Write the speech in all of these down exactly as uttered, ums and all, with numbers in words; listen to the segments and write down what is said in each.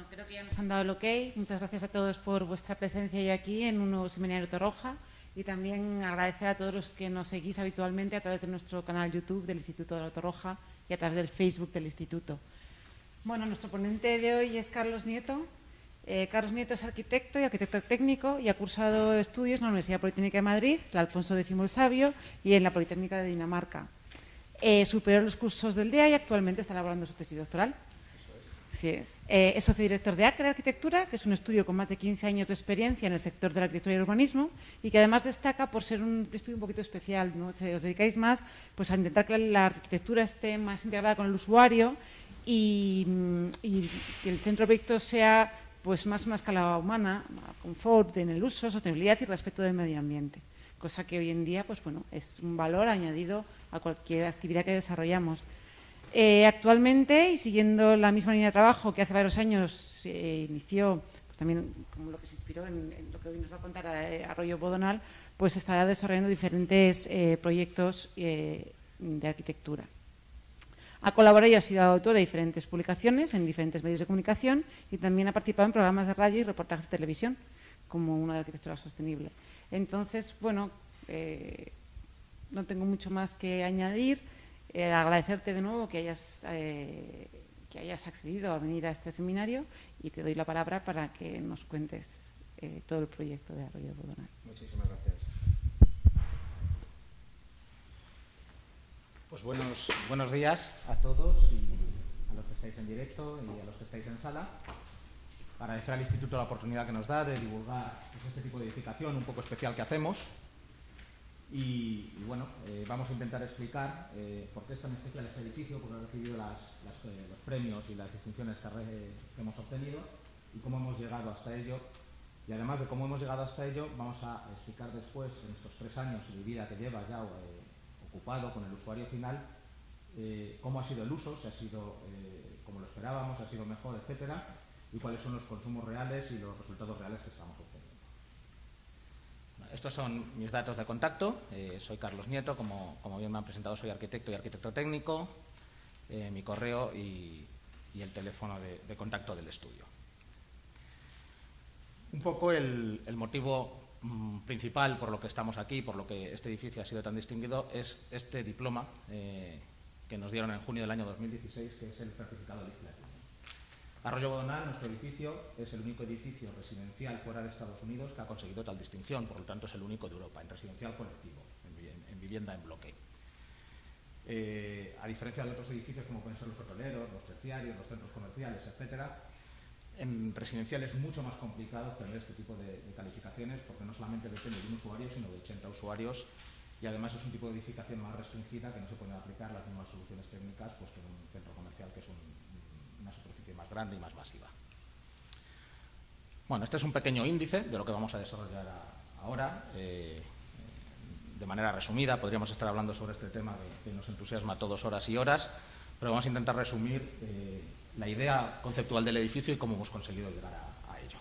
Bueno, creo que ya nos han dado el ok. Muchas gracias a todos por vuestra presencia hoy aquí en un nuevo seminario Torroja, y también agradecer a todos los que nos seguís habitualmente a través de nuestro canal YouTube del Instituto de la Torroja y a través del Facebook del Instituto. Bueno, nuestro ponente de hoy es Carlos Nieto. Eh, Carlos Nieto es arquitecto y arquitecto técnico y ha cursado estudios en la Universidad Politécnica de Madrid, la Alfonso X el Sabio, y en la Politécnica de Dinamarca. Eh, superó los cursos del D E A y actualmente está elaborando su tesis doctoral. Así es. Eh, es socio director de ACRE Arquitectura, que es un estudio con más de quince años de experiencia en el sector de la arquitectura y el urbanismo, y que además destaca por ser un estudio un poquito especial, ¿no? Os dedicáis más pues, a intentar que la arquitectura esté más integrada con el usuario y, y que el centro de proyectos sea pues, más una escala humana, confort en el uso, sostenibilidad y respeto del medio ambiente, cosa que hoy en día pues, bueno, es un valor añadido a cualquier actividad que desarrollamos. Eh, actualmente, y siguiendo la misma línea de trabajo que hace varios años se eh, inició, pues también como lo que se inspiró en, en lo que hoy nos va a contar eh, Arroyo Bodonal, pues está desarrollando diferentes eh, proyectos eh, de arquitectura. Ha colaborado y ha sido autor de diferentes publicaciones en diferentes medios de comunicación y también ha participado en programas de radio y reportajes de televisión, como uno de arquitectura sostenible. Entonces, bueno, eh, no tengo mucho más que añadir. Eh, agradecerte de nuevo que hayas, eh, que hayas accedido a venir a este seminario y te doy la palabra para que nos cuentes eh, todo el proyecto de Arroyo Bodonal. Muchísimas gracias. Pues buenos, buenos días a todos y a los que estáis en directo y a los que estáis en sala. Agradecer al Instituto la oportunidad que nos da de divulgar pues, este tipo de edificación un poco especial que hacemos. Y, y bueno, eh, vamos a intentar explicar eh, por qué es tan especial este edificio, por haber recibido las, las, eh, los premios y las distinciones que, re, que hemos obtenido y cómo hemos llegado hasta ello. Y además de cómo hemos llegado hasta ello, vamos a explicar después, en estos tres años de vida que lleva ya eh, ocupado con el usuario final, eh, cómo ha sido el uso, si ha sido eh, como lo esperábamos, si ha sido mejor, etcétera, y cuáles son los consumos reales y los resultados reales que estamos obteniendo. Estos son mis datos de contacto. Eh, soy Carlos Nieto, como, como bien me han presentado, soy arquitecto y arquitecto técnico. Eh, mi correo y, y el teléfono de, de contacto del estudio. Un poco el, el motivo mmm, principal por lo que estamos aquí, por lo que este edificio ha sido tan distinguido, es este diploma eh, que nos dieron en junio del año dos mil dieciséis, que es el certificado legislativo. Arroyo Bodonal, nuestro edificio, es el único edificio residencial fuera de Estados Unidos que ha conseguido tal distinción, por lo tanto es el único de Europa en residencial colectivo, en, en vivienda en bloque. Eh, a diferencia de otros edificios como pueden ser los hoteleros, los terciarios, los centros comerciales, etcétera, en residencial es mucho más complicado tener este tipo de, de calificaciones porque no solamente depende de un usuario, sino de ochenta usuarios y además es un tipo de edificación más restringida que no se pueden aplicar las mismas soluciones técnicas pues, que en un centro comercial que es un una superficie más grande y más masiva. Bueno, este es un pequeño índice de lo que vamos a desarrollar a, ahora. Eh, de manera resumida, podríamos estar hablando sobre este tema que, que nos entusiasma a todos horas y horas, pero vamos a intentar resumir eh, la idea conceptual del edificio y cómo hemos conseguido llegar a, a ello.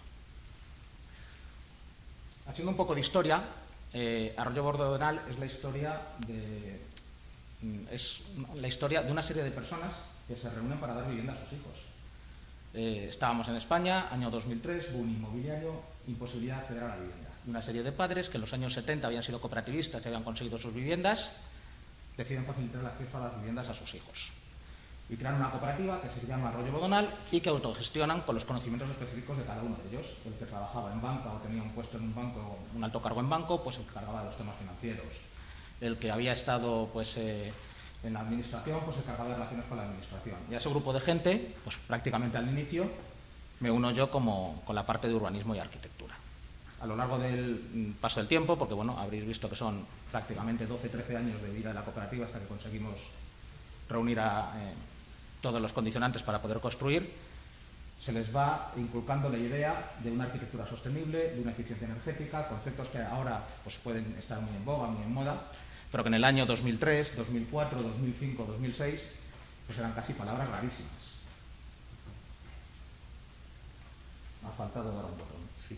Haciendo un poco de historia, eh, Arroyo Bodonal es la historia de, es la historia de una serie de personas que se reúnen para dar vivienda a sus hijos. Eh, estábamos en España, año dos mil tres, boom inmobiliario, imposibilidad de acceder a la vivienda. Y una serie de padres que en los años setenta habían sido cooperativistas y habían conseguido sus viviendas, deciden facilitar el acceso a las viviendas a sus hijos. Y crean una cooperativa que se llama Arroyo Bodonal y que autogestionan con los conocimientos específicos de cada uno de ellos. El que trabajaba en banca o tenía un puesto en un banco, un alto cargo en banco, pues se encargaba de los temas financieros. El que había estado, pues... Eh, en la administración, pues se encargaba de relaciones con la administración. Y a ese grupo de gente, pues prácticamente al inicio, me uno yo como, con la parte de urbanismo y arquitectura. A lo largo del paso del tiempo, porque bueno, habréis visto que son prácticamente doce trece años de vida de la cooperativa hasta que conseguimos reunir a eh, todos los condicionantes para poder construir, se les va inculcando la idea de una arquitectura sostenible, de una eficiencia energética, conceptos que ahora pues, pueden estar muy en boga, muy en moda, pero que en el año dos mil tres, dos mil cuatro, dos mil cinco, dos mil seis, pues eran casi palabras rarísimas. Me ha faltado dar un botón, sí.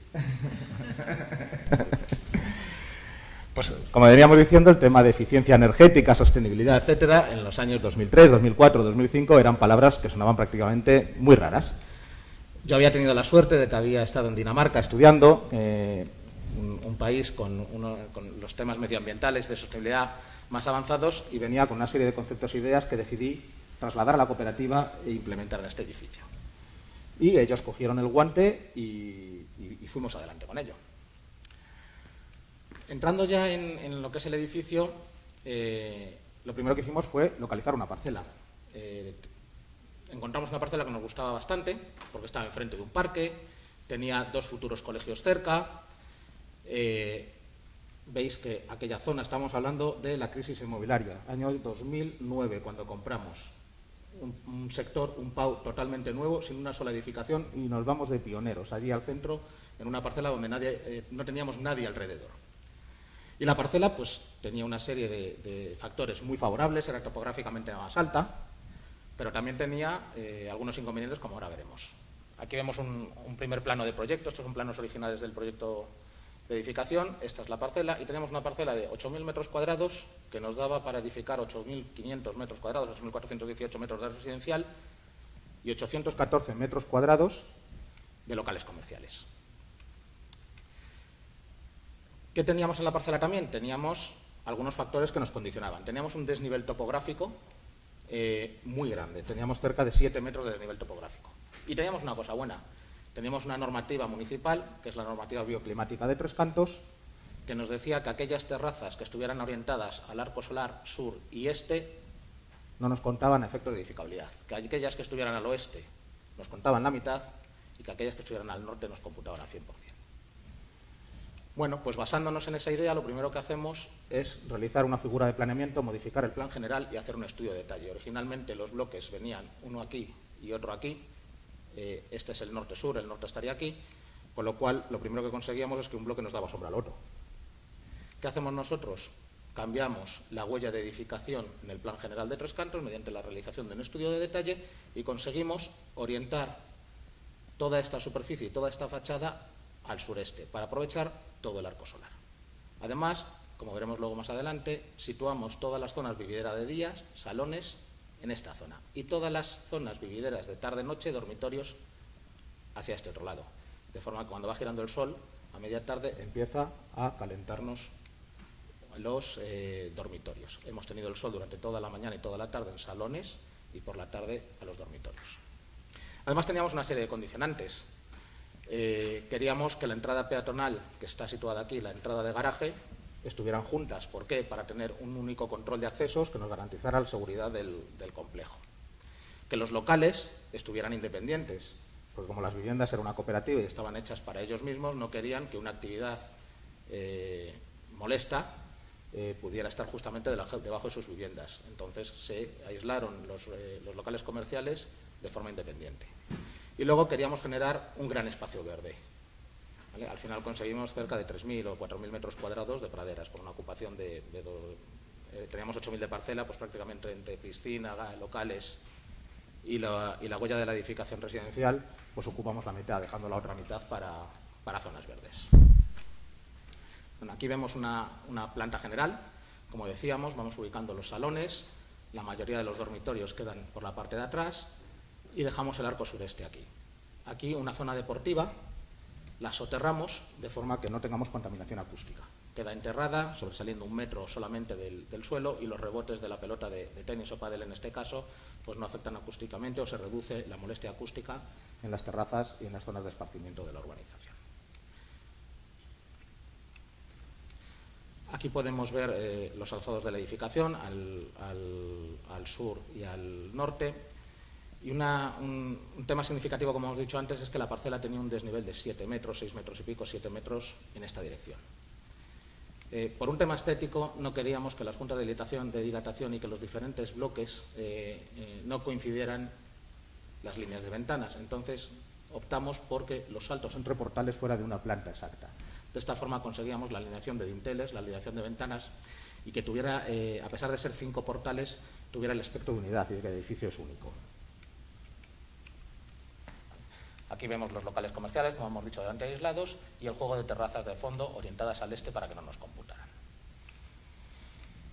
Pues, como veníamos diciendo, el tema de eficiencia energética, sostenibilidad, etcétera, en los años dos mil tres, dos mil cuatro, dos mil cinco eran palabras que sonaban prácticamente muy raras. Yo había tenido la suerte de que había estado en Dinamarca estudiando, eh, un, un país con, uno, con los temas medioambientales de sostenibilidad más avanzados, y venía con una serie de conceptos e ideas que decidí trasladar a la cooperativa e implementar en este edificio. Y ellos cogieron el guante y, y, y fuimos adelante con ello. Entrando ya en, en lo que es el edificio, eh, lo primero que hicimos fue localizar una parcela. Eh, encontramos una parcela que nos gustaba bastante, porque estaba enfrente de un parque, tenía dos futuros colegios cerca. Eh, veis que aquella zona, estamos hablando de la crisis inmobiliaria, año dos mil nueve, cuando compramos un, un sector, un P A U totalmente nuevo, sin una sola edificación, y nos vamos de pioneros allí al centro, en una parcela donde nadie, eh, no teníamos nadie alrededor. Y la parcela pues tenía una serie de, de factores muy favorables, era topográficamente más alta, pero también tenía eh, algunos inconvenientes, como ahora veremos. Aquí vemos un, un primer plano de proyecto. Estos son planos originales del proyecto de edificación. Esta es la parcela, y tenemos una parcela de ocho mil metros cuadrados que nos daba para edificar ocho mil quinientos metros cuadrados, ocho mil cuatrocientos dieciocho metros de residencial y ochocientos catorce metros cuadrados de locales comerciales. ¿Qué teníamos en la parcela también? Teníamos algunos factores que nos condicionaban. Teníamos un desnivel topográfico eh, muy grande. Teníamos cerca de siete metros de desnivel topográfico. Y teníamos una cosa buena. Teníamos una normativa municipal, que es la normativa bioclimática de Tres Cantos, que nos decía que aquellas terrazas que estuvieran orientadas al arco solar sur y este no nos contaban efectos de edificabilidad. Que aquellas que estuvieran al oeste nos contaban la mitad, y que aquellas que estuvieran al norte nos computaban al cien por cien. Bueno, pues basándonos en esa idea, lo primero que hacemos es realizar una figura de planeamiento, modificar el plan general y hacer un estudio de detalle. Originalmente los bloques venían uno aquí y otro aquí. Eh, este es el norte-sur, el norte estaría aquí, con lo cual lo primero que conseguíamos es que un bloque nos daba sombra al otro. ¿Qué hacemos nosotros? Cambiamos la huella de edificación en el plan general de Tres Cantos mediante la realización de un estudio de detalle, y conseguimos orientar toda esta superficie y toda esta fachada al sureste, para aprovechar todo el arco solar. Además, como veremos luego más adelante, situamos todas las zonas vivideras de días, salones, en esta zona, y todas las zonas vivideras de tarde-noche, dormitorios, hacia este otro lado. De forma que cuando va girando el sol, a media tarde empieza a calentarnos los eh, dormitorios. Hemos tenido el sol durante toda la mañana y toda la tarde en salones, y por la tarde a los dormitorios. Además, teníamos una serie de condicionantes. Eh, queríamos que la entrada peatonal, que está situada aquí, la entrada de garaje, estuvieran juntas. ¿Por qué? Para tener un único control de accesos que nos garantizara la seguridad del, del complejo. Que los locales estuvieran independientes, porque como las viviendas eran una cooperativa y estaban hechas para ellos mismos, no querían que una actividad eh, molesta eh, pudiera estar justamente de la, debajo de sus viviendas. Entonces se aislaron los, eh, los locales comerciales de forma independiente. Y luego queríamos generar un gran espacio verde. ¿Vale? Al final conseguimos cerca de tres mil o cuatro mil metros cuadrados de praderas, por una ocupación de... de do, eh, teníamos ocho mil de parcela, pues prácticamente entre piscina, locales y la, y la huella de la edificación residencial, pues ocupamos la mitad, dejando la otra mitad para, para zonas verdes. Bueno, aquí vemos una, una planta general. Como decíamos, vamos ubicando los salones, la mayoría de los dormitorios quedan por la parte de atrás, y dejamos el arco sureste aquí. Aquí una zona deportiva, la soterramos de forma que no tengamos contaminación acústica. Queda enterrada, sobresaliendo un metro solamente del, del suelo, y los rebotes de la pelota de, de tenis o pádel en este caso, pues no afectan acústicamente, o se reduce la molestia acústica en las terrazas y en las zonas de esparcimiento de la urbanización. Aquí podemos ver eh, los alzados de la edificación al, al, al sur y al norte. Y una, un, un tema significativo, como hemos dicho antes, es que la parcela tenía un desnivel de siete metros, seis metros y pico, siete metros en esta dirección. Eh, por un tema estético, no queríamos que las juntas de dilatación, de dilatación y que los diferentes bloques eh, eh, no coincidieran las líneas de ventanas. Entonces, optamos porque los saltos entre portales fuera de una planta exacta. De esta forma conseguíamos la alineación de dinteles, la alineación de ventanas, y que tuviera, eh, a pesar de ser cinco portales, tuviera el aspecto de unidad y de que el edificio es único. Aquí vemos los locales comerciales, como hemos dicho, delante aislados, y el juego de terrazas de fondo orientadas al este para que no nos computaran.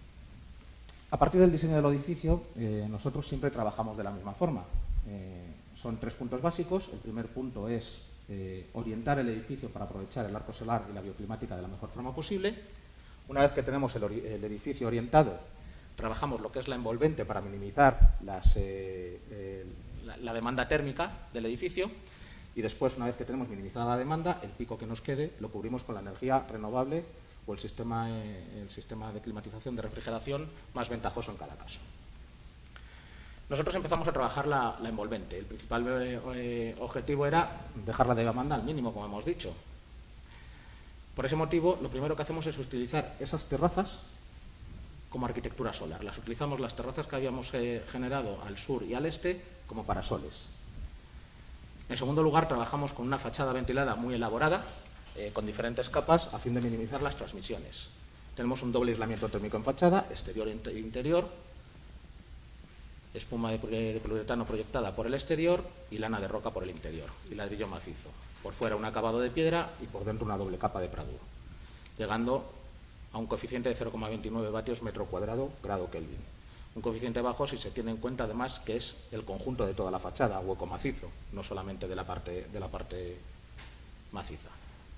A partir del diseño del edificio, eh, nosotros siempre trabajamos de la misma forma. Eh, son tres puntos básicos. El primer punto es eh, orientar el edificio para aprovechar el arco solar y la bioclimática de la mejor forma posible. Una vez que tenemos el, el edificio orientado, trabajamos lo que es la envolvente para minimizar las, eh, eh, la, la demanda térmica del edificio, y después, una vez que tenemos minimizada la demanda, el pico que nos quede lo cubrimos con la energía renovable o el sistema, eh, el sistema de climatización, de refrigeración más ventajoso en cada caso. Nosotros empezamos a trabajar la, la envolvente. El principal eh, objetivo era dejar la demanda al mínimo, como hemos dicho. Por ese motivo, lo primero que hacemos es utilizar esas terrazas como arquitectura solar. Las utilizamos, las terrazas que habíamos eh, generado al sur y al este, como parasoles. En segundo lugar, trabajamos con una fachada ventilada muy elaborada, eh, con diferentes capas, a fin de minimizar las transmisiones. Tenemos un doble aislamiento térmico en fachada, exterior e interior, espuma de poliuretano proyectada por el exterior y lana de roca por el interior, y ladrillo macizo. Por fuera un acabado de piedra y por dentro una doble capa de praduro, llegando a un coeficiente de cero coma veintinueve vatios metro cuadrado grado Kelvin. Un coeficiente bajo si se tiene en cuenta además que es el conjunto de toda la fachada, hueco macizo, no solamente de la parte, de la parte maciza.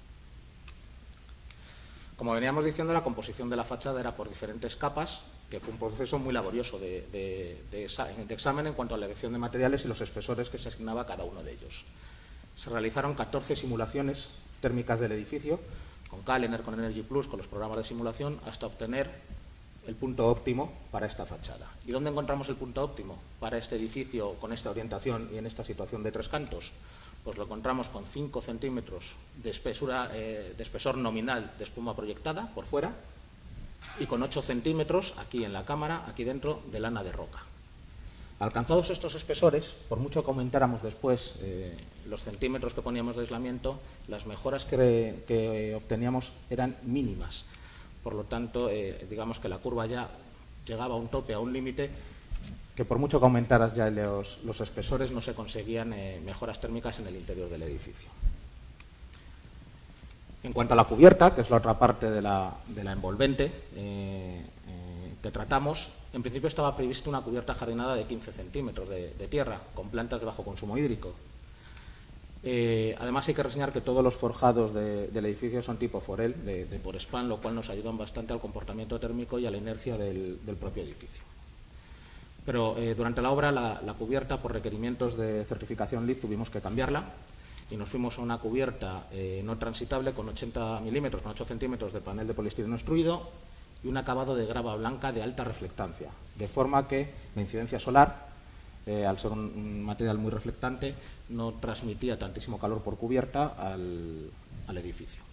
Como veníamos diciendo, la composición de la fachada era por diferentes capas, que fue un proceso muy laborioso de, de, de, de examen en cuanto a la elección de materiales y los espesores que se asignaba a cada uno de ellos. Se realizaron catorce simulaciones térmicas del edificio, con Calener, con Energy Plus, con los programas de simulación, hasta obtener el punto óptimo para esta fachada. ¿Y dónde encontramos el punto óptimo para este edificio con esta orientación y en esta situación de tres cantos? Pues lo encontramos con cinco centímetros de, espesura, eh, de espesor nominal de espuma proyectada por fuera y con ocho centímetros aquí en la cámara, aquí dentro, de lana de roca. Alcanzados estos espesores, por mucho que aumentáramos después eh, los centímetros que poníamos de aislamiento, las mejoras que, que obteníamos eran mínimas. Por lo tanto, eh, digamos que la curva ya llegaba a un tope, a un límite, que por mucho que aumentaras ya los, los espesores no se conseguían eh, mejoras térmicas en el interior del edificio. En cuanto a la cubierta, que es la otra parte de la, de la envolvente eh, eh, que tratamos, en principio estaba prevista una cubierta jardinada de quince centímetros de, de tierra, con plantas de bajo consumo hídrico. Eh, además hay que reseñar que todos los forjados de, del edificio son tipo forel, de, de por span, lo cual nos ayudan bastante al comportamiento térmico y a la inercia del, del propio edificio. Pero eh, durante la obra la, la cubierta, por requerimientos de certificación L E E D, tuvimos que cambiarla y nos fuimos a una cubierta eh, no transitable con ochenta milímetros, con ocho centímetros de panel de poliestireno extruido y un acabado de grava blanca de alta reflectancia, de forma que la incidencia solar, Eh, al ser un, un material muy reflectante, no transmitía tantísimo calor por cubierta al, al edificio.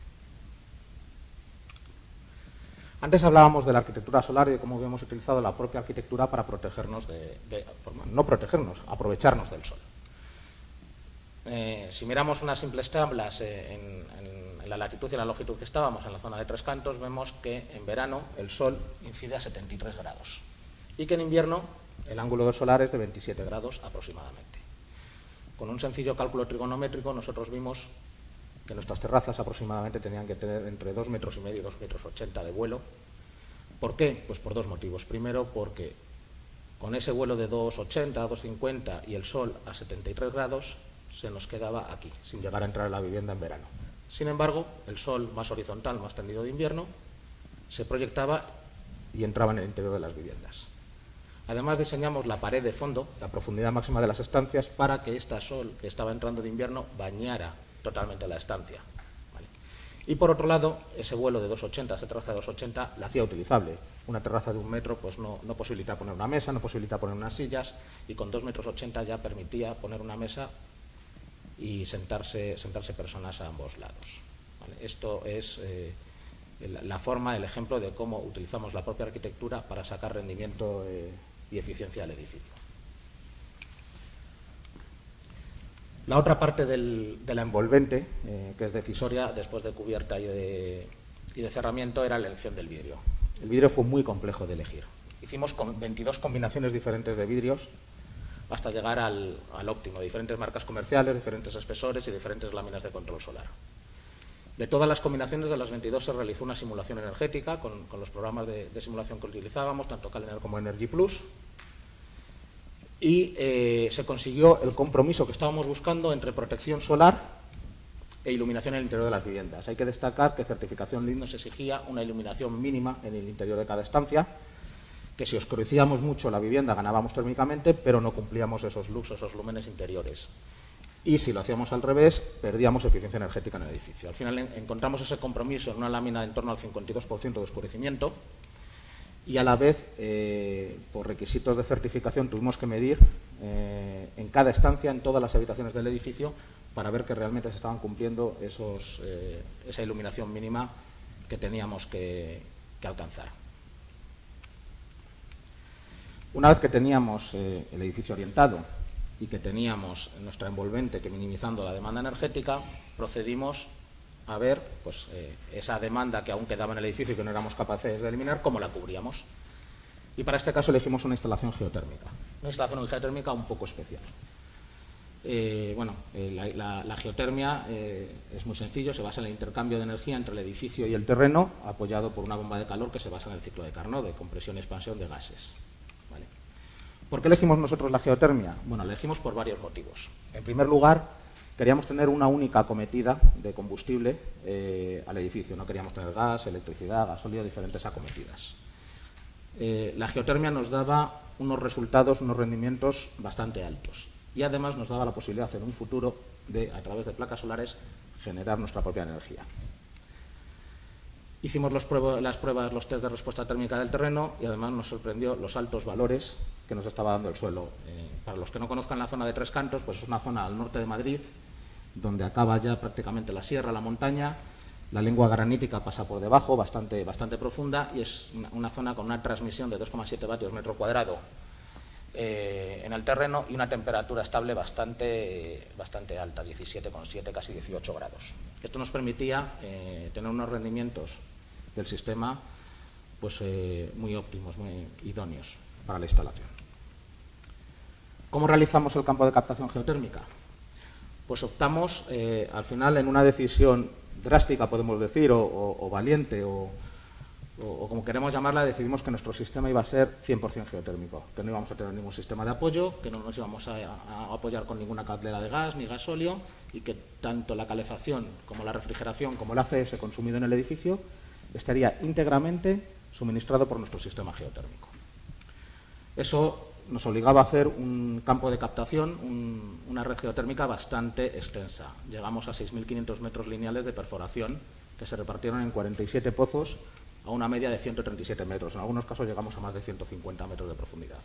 Antes hablábamos de la arquitectura solar y de cómo habíamos utilizado la propia arquitectura para protegernos, de, de, no protegernos, aprovecharnos del sol. Eh, si miramos unas simples tablas eh, en, en, en la latitud y la longitud que estábamos, en la zona de Tres Cantos, vemos que en verano el sol incide a setenta y tres grados y que en invierno el ángulo del solar es de veintisiete grados aproximadamente. Con un sencillo cálculo trigonométrico nosotros vimos que nuestras terrazas aproximadamente tenían que tener entre dos metros y medio y dos metros ochenta de vuelo. ¿Por qué? Pues por dos motivos. Primero, porque con ese vuelo de dos ochenta, dos cincuenta y el sol a setenta y tres grados se nos quedaba aquí, sin llegar a entrar en la vivienda en verano. Sin embargo, el sol más horizontal, más tendido de invierno, se proyectaba y entraba en el interior de las viviendas. Además, diseñamos la pared de fondo, la profundidad máxima de las estancias, para que este sol que estaba entrando de invierno bañara totalmente la estancia. ¿Vale? Y por otro lado, ese vuelo de dos ochenta, esa terraza de dos ochenta, la hacía utilizable. Una terraza de un metro pues no, no posibilita poner una mesa, no posibilita poner unas sillas, y con dos metros ochenta ya permitía poner una mesa y sentarse, sentarse personas a ambos lados. ¿Vale? Esto es eh, la forma, el ejemplo de cómo utilizamos la propia arquitectura para sacar rendimiento eh, y eficiencia al edificio. La otra parte del, de la envolvente, eh, que es decisoria después de cubierta y de, y de cerramiento, era la elección del vidrio. El vidrio fue muy complejo de elegir. Hicimos con veintidós combinaciones diferentes de vidrios hasta llegar al, al óptimo, diferentes marcas comerciales, diferentes espesores y diferentes láminas de control solar. De todas las combinaciones de las veintidós se realizó una simulación energética con, con los programas de, de simulación que utilizábamos, tanto Calener como Energy Plus. y eh, se consiguió el compromiso que estábamos buscando entre protección solar e iluminación en el interior de las viviendas. Hay que destacar que certificación L E E D nos exigía una iluminación mínima en el interior de cada estancia, que si oscurecíamos mucho la vivienda ganábamos térmicamente, pero no cumplíamos esos lux, esos lúmenes interiores. Y si lo hacíamos al revés, perdíamos eficiencia energética en el edificio. Al final encontramos ese compromiso en una lámina de en torno al cincuenta y dos por ciento de oscurecimiento y a la vez, eh, por requisitos de certificación, tuvimos que medir eh, en cada estancia, en todas las habitaciones del edificio, para ver que realmente se estaban cumpliendo esos, eh, esa iluminación mínima que teníamos que, que alcanzar. Una vez que teníamos eh, el edificio orientado y que teníamos nuestra envolvente que minimizando la demanda energética, procedimos a ver pues, eh, esa demanda que aún quedaba en el edificio y que no éramos capaces de eliminar, cómo la cubríamos. Y para este caso elegimos una instalación geotérmica, una instalación geotérmica un poco especial. Eh, bueno, eh, la, la, la geotermia eh, es muy sencillo, se basa en el intercambio de energía entre el edificio y el terreno, apoyado por una bomba de calor que se basa en el ciclo de Carnot, de compresión y expansión de gases. ¿Vale? ¿Por qué elegimos nosotros la geotermia? Bueno, la elegimos por varios motivos. En primer lugar, queríamos tener una única acometida de combustible eh, al edificio. No queríamos tener gas, electricidad, gasóleo, diferentes acometidas. Eh, la geotermia nos daba unos resultados, unos rendimientos bastante altos. Y además nos daba la posibilidad en un futuro de, a través de placas solares, generar nuestra propia energía. Hicimos los pruebas, las pruebas, los test de respuesta térmica del terreno y además nos sorprendió los altos valores que nos estaba dando el suelo. Eh, para los que no conozcan la zona de Tres Cantos, pues es una zona al norte de Madrid, donde acaba ya prácticamente la sierra, la montaña, la lengua granítica pasa por debajo, bastante, bastante profunda, y es una, una zona con una transmisión de dos coma siete vatios metro cuadrado eh, en el terreno y una temperatura estable bastante, bastante alta, diecisiete coma siete, casi dieciocho grados. Esto nos permitía eh, tener unos rendimientos del sistema pues, eh, muy óptimos, muy idóneos para la instalación. ¿Cómo realizamos el campo de captación geotérmica? Pues optamos eh, al final en una decisión drástica, podemos decir, o, o, o valiente, o, o, o como queremos llamarla, decidimos que nuestro sistema iba a ser cien por cien geotérmico, que no íbamos a tener ningún sistema de apoyo, que no nos íbamos a, a apoyar con ninguna caldera de gas ni gasóleo y que tanto la calefacción como la refrigeración como el A C S consumido en el edificio estaría íntegramente suministrado por nuestro sistema geotérmico. Eso nos obligaba a hacer un campo de captación, un, una red geotérmica bastante extensa. Llegamos a seis mil quinientos metros lineales de perforación que se repartieron en cuarenta y siete pozos a una media de ciento treinta y siete metros. En algunos casos llegamos a más de ciento cincuenta metros de profundidad.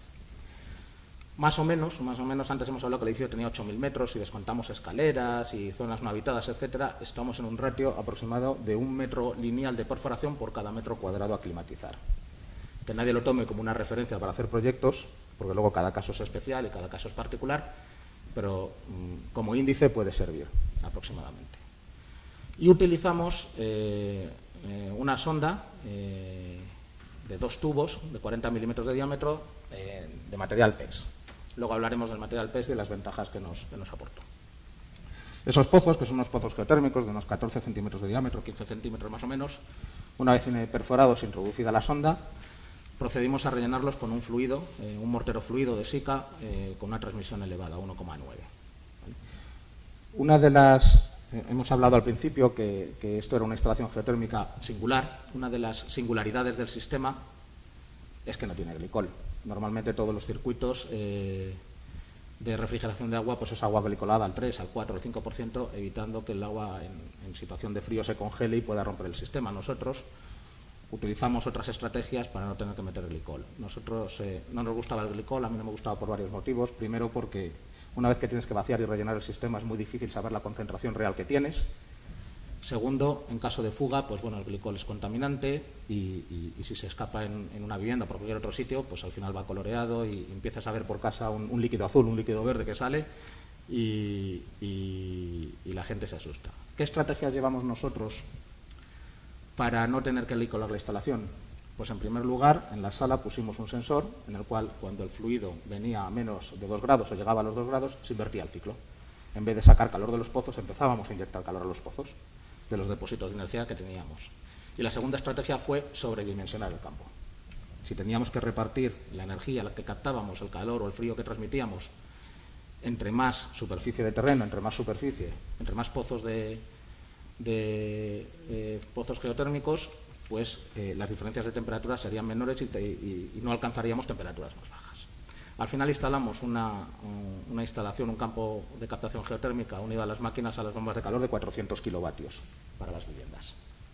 Más o menos, más o menos, antes hemos hablado que el edificio tenía ocho mil metros, si descontamos escaleras y zonas no habitadas, etcétera, estamos en un ratio aproximado de un metro lineal de perforación por cada metro cuadrado a climatizar. Que nadie lo tome como una referencia para hacer proyectos, porque luego cada caso es especial y cada caso es particular, pero mmm, como índice puede servir aproximadamente. Y utilizamos eh, eh, una sonda eh, de dos tubos de cuarenta milímetros de diámetro eh, de material P E X. Luego hablaremos del material P E X y de las ventajas que nos, que nos aportó. Esos pozos, que son unos pozos geotérmicos de unos catorce centímetros de diámetro, quince centímetros más o menos, una vez perforados e introducida la sonda, procedimos a rellenarlos con un fluido, eh, un mortero fluido de Sika eh, con una transmisión elevada, uno coma nueve. ¿Vale? Una de las, eh, hemos hablado al principio que, que esto era una instalación geotérmica singular. Una de las singularidades del sistema es que no tiene glicol. Normalmente todos los circuitos eh, de refrigeración de agua pues es agua glicolada al tres, al cuatro, al cinco por ciento, evitando que el agua en, en situación de frío se congele y pueda romper el sistema. Nosotros utilizamos otras estrategias para no tener que meter glicol. Nosotros eh, no nos gustaba el glicol, a mí no me gustaba por varios motivos. Primero, porque una vez que tienes que vaciar y rellenar el sistema es muy difícil saber la concentración real que tienes. Segundo, en caso de fuga, pues bueno, el glicol es contaminante y, y, y si se escapa en, en una vivienda o por cualquier otro sitio, pues al final va coloreado y empiezas a ver por casa un, un líquido azul, un líquido verde que sale y, y, y la gente se asusta. ¿Qué estrategias llevamos nosotros para no tener que glicolar la instalación? Pues en primer lugar, en la sala pusimos un sensor en el cual cuando el fluido venía a menos de dos grados o llegaba a los dos grados, se invertía el ciclo. En vez de sacar calor de los pozos, empezábamos a inyectar calor a los pozos de los depósitos de energía que teníamos. Y la segunda estrategia fue sobredimensionar el campo. si teníamos que repartir la energía, la que captábamos, el calor o el frío que transmitíamos, entre más superficie de terreno, entre más superficie, entre más pozos de, de eh, pozos geotérmicos, pues eh, las diferencias de temperatura serían menores y, te, y, y no alcanzaríamos temperaturas más bajas. Al final instalamos una, una instalación, un campo de captación geotérmica unido a las máquinas, a las bombas de calor de cuatrocientos kilovatios para las viviendas.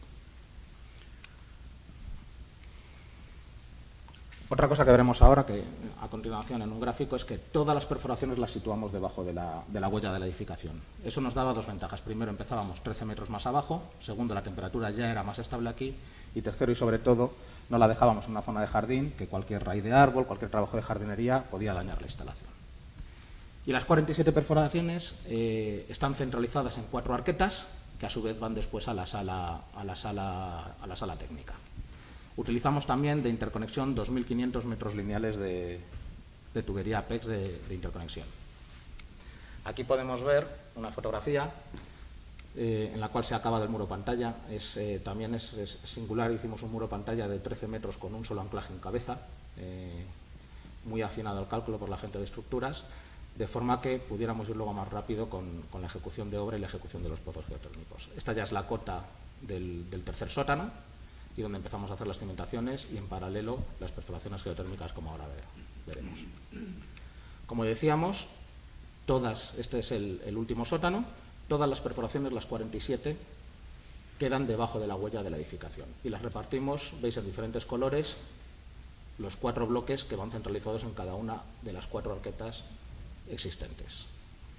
Otra cosa que veremos ahora, que a continuación en un gráfico, es que todas las perforaciones las situamos debajo de la, de la huella de la edificación. Eso nos daba dos ventajas. Primero, empezábamos trece metros más abajo. Segundo, la temperatura ya era más estable aquí. Y tercero, y sobre todo, no la dejábamos en una zona de jardín, que cualquier raíz de árbol, cualquier trabajo de jardinería podía dañar la instalación. Y las cuarenta y siete perforaciones eh, están centralizadas en cuatro arquetas, que a su vez van después a la sala, a la sala, a la sala técnica. Utilizamos también de interconexión dos mil quinientos metros lineales de, de tubería A P E X de, de interconexión. Aquí podemos ver una fotografía eh, en la cual se ha acabado el muro pantalla. Es, eh, también es, es singular, hicimos un muro pantalla de trece metros con un solo anclaje en cabeza, eh, muy afinado al cálculo por la gente de estructuras, de forma que pudiéramos ir luego más rápido con, con la ejecución de obra y la ejecución de los pozos geotérmicos. Esta ya es la cota del, del tercer sótano, y donde empezamos a hacer las cimentaciones y en paralelo las perforaciones geotérmicas, como ahora veremos. Como decíamos, todas, este es el, el último sótano, todas las perforaciones, las cuarenta y siete, quedan debajo de la huella de la edificación y las repartimos, veis, en diferentes colores, los cuatro bloques que van centralizados en cada una de las cuatro arquetas existentes.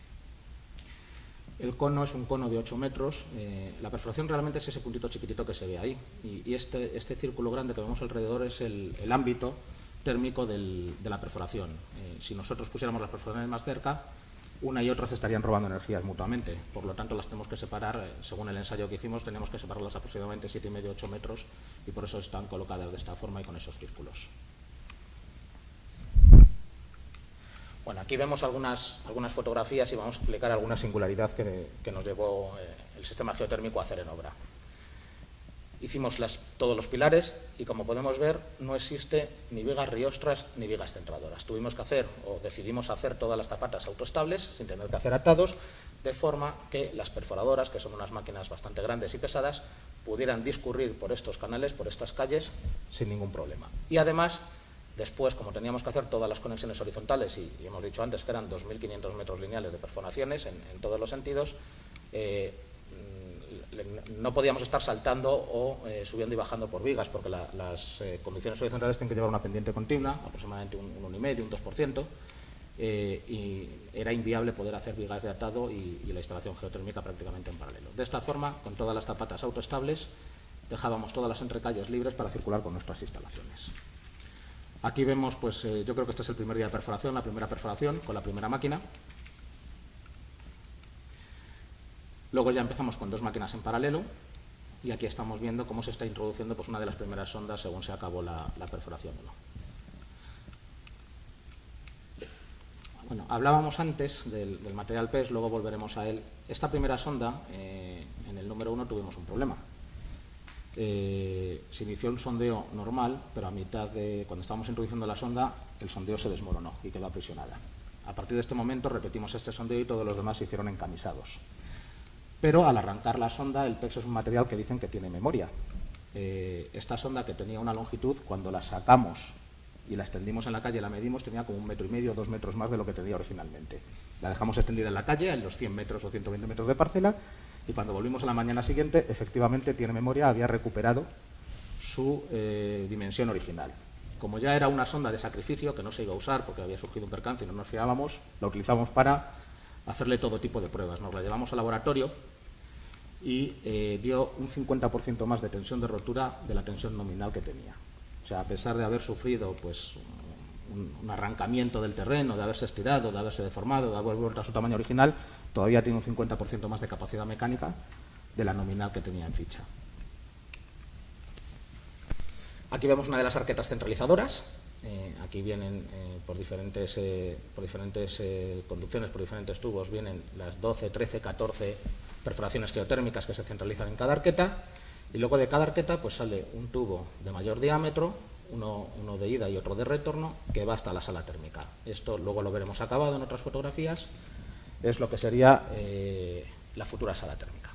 El cono es un cono de ocho metros. Eh, la perforación realmente es ese puntito chiquitito que se ve ahí. Y, y este, este círculo grande que vemos alrededor es el, el ámbito térmico del, de la perforación. Eh, si nosotros pusiéramos las perforaciones más cerca, una y otra se estarían robando energías mutuamente. Por lo tanto, las tenemos que separar, eh, según el ensayo que hicimos, tenemos que separarlas aproximadamente siete y medio a ocho metros y por eso están colocadas de esta forma y con esos círculos. Bueno, aquí vemos algunas, algunas fotografías y vamos a explicar alguna singularidad que, que nos llevó eh, el sistema geotérmico a hacer en obra. Hicimos las, todos los pilares y, como podemos ver, no existe ni vigas riostras ni vigas centradoras. Tuvimos que hacer, o decidimos hacer, todas las zapatas autoestables, sin tener que hacer atados, de forma que las perforadoras, que son unas máquinas bastante grandes y pesadas, pudieran discurrir por estos canales, por estas calles, sin ningún problema. Y además, después, como teníamos que hacer todas las conexiones horizontales, y, y hemos dicho antes que eran dos mil quinientos metros lineales de perforaciones en, en todos los sentidos, eh, no podíamos estar saltando o eh, subiendo y bajando por vigas, porque la, las eh, conducciones horizontales tienen que llevar una pendiente continua, aproximadamente un, un uno coma cinco, un dos por ciento, eh, y era inviable poder hacer vigas de atado y, y la instalación geotérmica prácticamente en paralelo. De esta forma, con todas las zapatas autoestables, dejábamos todas las entrecalles libres para circular con nuestras instalaciones. Aquí vemos, pues eh, yo creo que este es el primer día de perforación, la primera perforación con la primera máquina. Luego ya empezamos con dos máquinas en paralelo y aquí estamos viendo cómo se está introduciendo pues, una de las primeras sondas según se acabó la, la perforación uno. Bueno, hablábamos antes del, del material P E S, luego volveremos a él. Esta primera sonda, eh, en el número uno tuvimos un problema. Eh, se inició un sondeo normal, pero a mitad de, cuando estábamos introduciendo la sonda, el sondeo se desmoronó y quedó aprisionada. A partir de este momento repetimos este sondeo y todos los demás se hicieron encamisados. Pero al arrancar la sonda, el P E X es un material que dicen que tiene memoria. Eh, esta sonda, que tenía una longitud, cuando la sacamos y la extendimos en la calle, la medimos, tenía como un metro y medio, dos metros más de lo que tenía originalmente. La dejamos extendida en la calle, en los cien metros o ciento veinte metros de parcela, y cuando volvimos a la mañana siguiente, efectivamente tiene memoria, había recuperado su eh, dimensión original. Como ya era una sonda de sacrificio, que no se iba a usar porque había surgido un percance y no nos fiábamos, la utilizamos para hacerle todo tipo de pruebas. Nos la llevamos al laboratorio y eh, dio un cincuenta por ciento más de tensión de rotura de la tensión nominal que tenía. O sea, a pesar de haber sufrido pues, un, un arrancamiento del terreno, de haberse estirado, de haberse deformado, de haber vuelto a su tamaño original, todavía tiene un cincuenta por ciento más de capacidad mecánica de la nominal que tenía en ficha. Aquí vemos una de las arquetas centralizadoras. Eh, aquí vienen eh, por diferentes, eh, por diferentes eh, conducciones, por diferentes tubos, vienen las doce, trece, catorce perforaciones geotérmicas que se centralizan en cada arqueta, y luego de cada arqueta pues, sale un tubo de mayor diámetro, uno, uno de ida y otro de retorno, que va hasta la sala térmica. Esto luego lo veremos acabado en otras fotografías, es lo que sería eh, la futura sala térmica.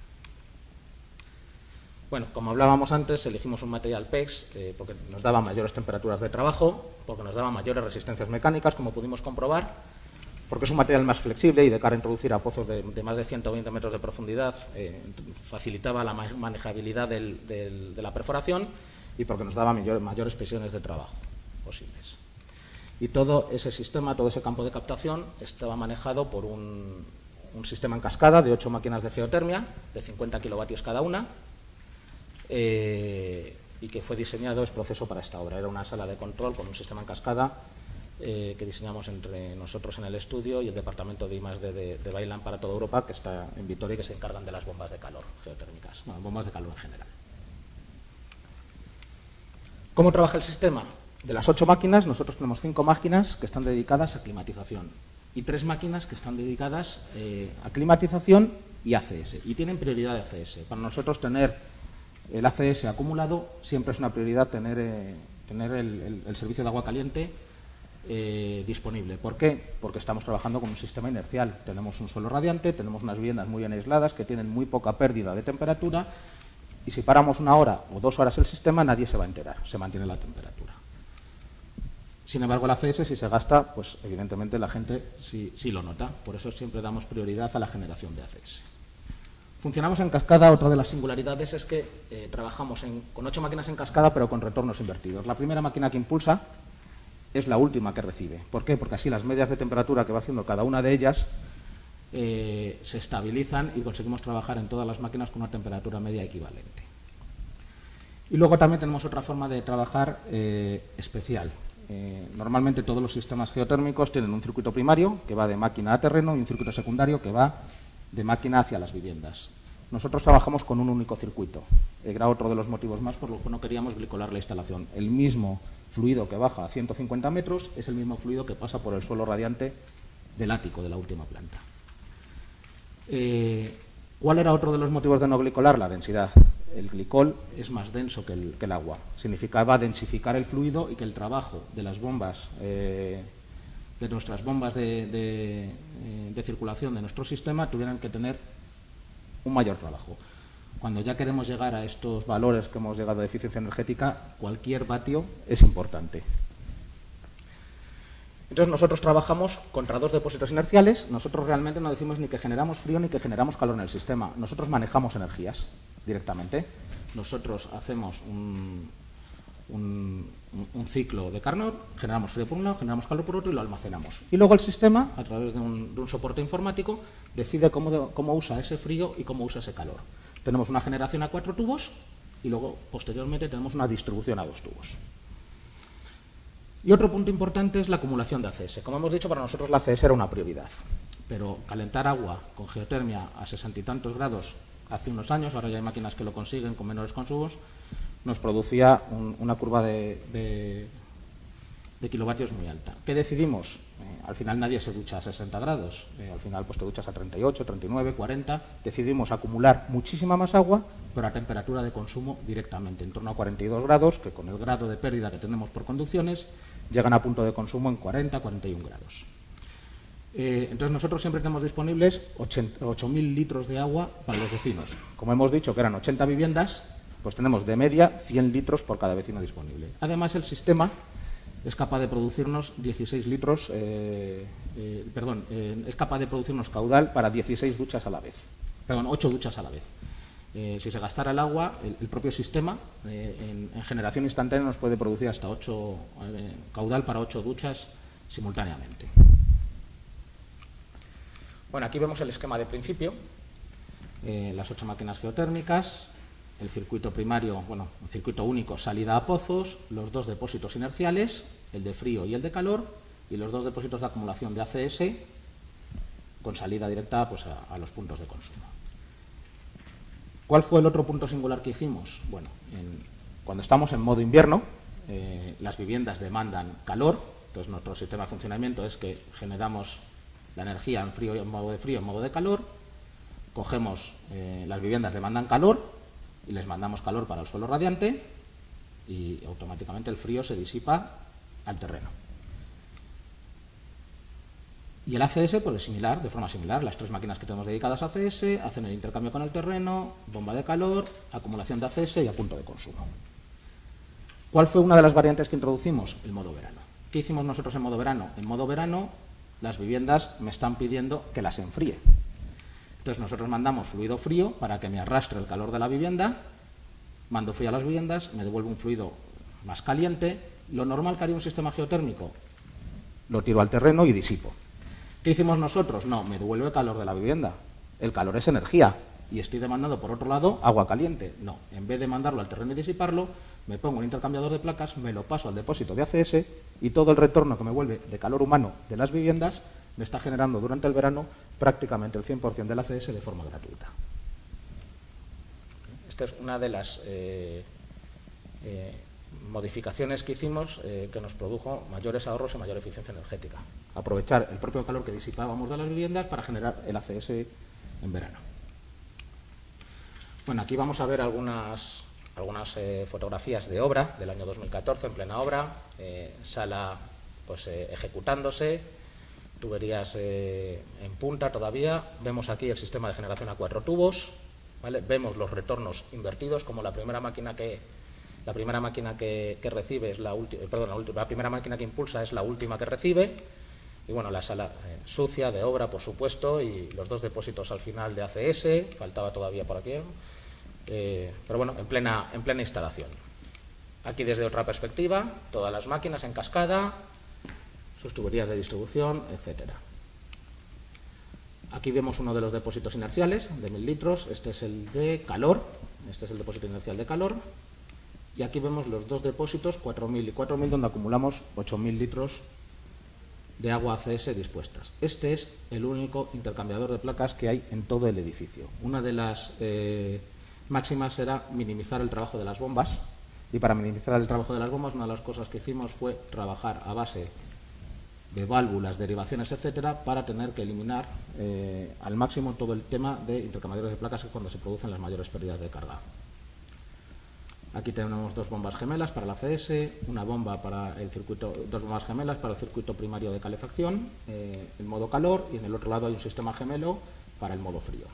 Bueno, como hablábamos antes, elegimos un material P E X eh, porque nos daba mayores temperaturas de trabajo, porque nos daba mayores resistencias mecánicas, como pudimos comprobar, porque es un material más flexible y de cara a introducir a pozos de, de más de ciento veinte metros de profundidad eh, facilitaba la manejabilidad del, del, de la perforación y porque nos daba mayor, mayores presiones de trabajo posibles. Y todo ese sistema, todo ese campo de captación estaba manejado por un, un sistema en cascada de ocho máquinas de geotermia de cincuenta kilovatios cada una, Eh, y que fue diseñado, es proceso para esta obra. Era una sala de control con un sistema en cascada eh, que diseñamos entre nosotros en el estudio y el departamento de I más D de, de Bailan para toda Europa, que está en Vitoria y que se encargan de las bombas de calor geotérmicas, bueno, bombas de calor en general. ¿Cómo trabaja el sistema? De las ocho máquinas, nosotros tenemos cinco máquinas que están dedicadas a climatización y tres máquinas que están dedicadas eh, a climatización y A C S, y tienen prioridad de A C S. Para nosotros tener el A C S acumulado siempre es una prioridad tener, eh, tener el, el, el servicio de agua caliente eh, disponible. ¿Por qué? Porque estamos trabajando con un sistema inercial. Tenemos un suelo radiante, tenemos unas viviendas muy bien aisladas que tienen muy poca pérdida de temperatura y si paramos una hora o dos horas el sistema nadie se va a enterar, se mantiene la temperatura. Sin embargo, el A C S, si se gasta, pues evidentemente la gente sí, sí lo nota. Por eso siempre damos prioridad a la generación de A C S. Funcionamos en cascada. Otra de las singularidades es que eh, trabajamos en, con ocho máquinas en cascada, pero con retornos invertidos. La primera máquina que impulsa es la última que recibe. ¿Por qué? Porque así las medias de temperatura que va haciendo cada una de ellas eh, se estabilizan y conseguimos trabajar en todas las máquinas con una temperatura media equivalente. Y luego también tenemos otra forma de trabajar eh, especial. Eh, normalmente todos los sistemas geotérmicos tienen un circuito primario que va de máquina a terreno y un circuito secundario que va de máquina hacia las viviendas. Nosotros trabajamos con un único circuito. Era otro de los motivos más por los que no queríamos glicolar la instalación. El mismo fluido que baja a ciento cincuenta metros es el mismo fluido que pasa por el suelo radiante del ático de la última planta. Eh, ¿Cuál era otro de los motivos de no glicolar? La densidad. El glicol es más denso que el, que el agua. Significaba densificar el fluido y que el trabajo de las bombas eh, de nuestras bombas de, de, de circulación de nuestro sistema tuvieran que tener un mayor trabajo. Cuando ya queremos llegar a estos valores que hemos llegado de eficiencia energética, cualquier vatio es importante. Entonces nosotros trabajamos contra dos depósitos inerciales. Nosotros realmente no decimos ni que generamos frío ni que generamos calor en el sistema. Nosotros manejamos energías directamente. Nosotros hacemos un, un, un ciclo de Carnot, generamos frío por un lado, generamos calor por otro y lo almacenamos. Y luego el sistema, a través de un, de un soporte informático, decide cómo, de, cómo usa ese frío y cómo usa ese calor. Tenemos una generación a cuatro tubos y luego, posteriormente, tenemos una distribución a dos tubos. Y otro punto importante es la acumulación de A C S. Como hemos dicho, para nosotros la A C S era una prioridad. Pero calentar agua con geotermia a sesenta y tantos grados hace unos años, ahora ya hay máquinas que lo consiguen con menores consumos, nos producía un, una curva de, de, de kilovatios muy alta. ¿Qué decidimos? Eh, al final nadie se ducha a sesenta grados, eh, al final pues te duchas a treinta y ocho, treinta y nueve, cuarenta. Decidimos acumular muchísima más agua, pero a temperatura de consumo directamente, en torno a cuarenta y dos grados, que con el grado de pérdida que tenemos por conducciones, llegan a punto de consumo en cuarenta, cuarenta y un grados. Eh, entonces nosotros siempre tenemos disponibles ocho mil litros de agua para los vecinos. Como hemos dicho que eran ochenta viviendas, pues tenemos de media cien litros por cada vecino disponible. Además el sistema es capaz de producirnos dieciséis litros, eh, eh, perdón, eh, es capaz de producirnos caudal para dieciséis duchas a la vez, perdón, ocho duchas a la vez. Eh, si se gastara el agua, el, el propio sistema eh, en, en generación instantánea nos puede producir hasta ocho eh, caudal para ocho duchas simultáneamente. Bueno, aquí vemos el esquema de principio, eh, las ocho máquinas geotérmicas, el circuito primario, bueno, un circuito único, salida a pozos, los dos depósitos inerciales, el de frío y el de calor, y los dos depósitos de acumulación de A C S con salida directa pues, a, a los puntos de consumo. ¿Cuál fue el otro punto singular que hicimos? Bueno, en, cuando estamos en modo invierno, eh, las viviendas demandan calor, entonces nuestro sistema de funcionamiento es que generamos la energía en, frío, en modo de frío, en modo de calor, cogemos, eh, las viviendas demandan calor y les mandamos calor para el suelo radiante y automáticamente el frío se disipa al terreno. Y el A C S, pues de, similar, de forma similar, las tres máquinas que tenemos dedicadas a A C S hacen el intercambio con el terreno, bomba de calor, acumulación de A C S y a punto de consumo. ¿Cuál fue una de las variantes que introducimos? El modo verano. ¿Qué hicimos nosotros en modo verano? En modo verano las viviendas me están pidiendo que las enfríe. Entonces nosotros mandamos fluido frío para que me arrastre el calor de la vivienda, mando frío a las viviendas, me devuelve un fluido más caliente. Lo normal que haría un sistema geotérmico, lo tiro al terreno y disipo. ¿Qué hicimos nosotros? No, me devuelve el calor de la vivienda. El calor es energía y estoy demandando, por otro lado, agua caliente. No, en vez de mandarlo al terreno y disiparlo, me pongo un intercambiador de placas, me lo paso al depósito de A C S y todo el retorno que me vuelve de calor humano de las viviendas me está generando durante el verano prácticamente el cien por cien del A C S de forma gratuita. Esta es una de las eh, eh, modificaciones que hicimos eh, que nos produjo mayores ahorros y mayor eficiencia energética. Aprovechar el propio calor que disipábamos de las viviendas para generar el A C S en verano. Bueno, aquí vamos a ver algunas, algunas eh, fotografías de obra del año dos mil catorce, en plena obra, eh, sala pues, eh, ejecutándose, tuberías eh, en punta todavía. Vemos aquí el sistema de generación a cuatro tubos, ¿vale? Vemos los retornos invertidos, como la primera máquina que, la primera máquina que, que recibe es la última, perdón, la, última, la primera máquina que impulsa es la última que recibe. Y bueno, la sala eh, sucia de obra, por supuesto, y los dos depósitos al final de A C S, faltaba todavía por aquí, eh, pero bueno, en plena, en plena instalación. Aquí desde otra perspectiva, todas las máquinas en cascada, sus tuberías de distribución, etcétera. Aquí vemos uno de los depósitos inerciales de mil litros, este es el de calor, este es el depósito inercial de calor, y aquí vemos los dos depósitos, cuatro mil y cuatro mil, donde acumulamos ocho mil litros de agua A C S dispuestas. Este es el único intercambiador de placas que hay en todo el edificio. Una de las eh, máximas era minimizar el trabajo de las bombas, y para minimizar el trabajo de las bombas una de las cosas que hicimos fue trabajar a base de válvulas, derivaciones, etcétera, para tener que eliminar eh, al máximo todo el tema de intercambiadores de placas cuando se producen las mayores pérdidas de carga. Aquí tenemos dos bombas gemelas para la A C S, una bomba para el circuito, dos bombas gemelas para el circuito primario de calefacción, eh, en modo calor, y en el otro lado hay un sistema gemelo para el modo frío.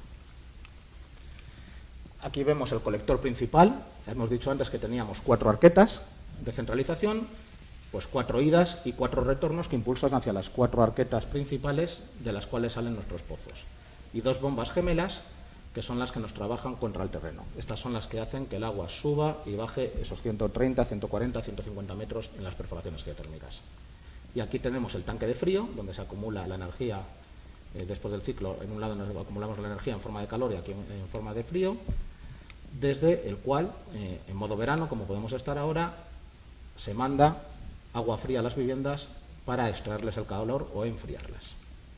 Aquí vemos el colector principal. Hemos dicho antes que teníamos cuatro arquetas de centralización, pues cuatro idas y cuatro retornos que impulsan hacia las cuatro arquetas principales de las cuales salen nuestros pozos. Y dos bombas gemelas que son las que nos trabajan contra el terreno. Estas son las que hacen que el agua suba y baje esos ciento treinta, ciento cuarenta, ciento cincuenta metros en las perforaciones geotérmicas. Y aquí tenemos el tanque de frío, donde se acumula la energía eh, después del ciclo. En un lado nos acumulamos la energía en forma de calor y aquí en, en forma de frío, desde el cual, eh, en modo verano, como podemos estar ahora, se manda agua fría a las viviendas para extraerles el calor o enfriarlas.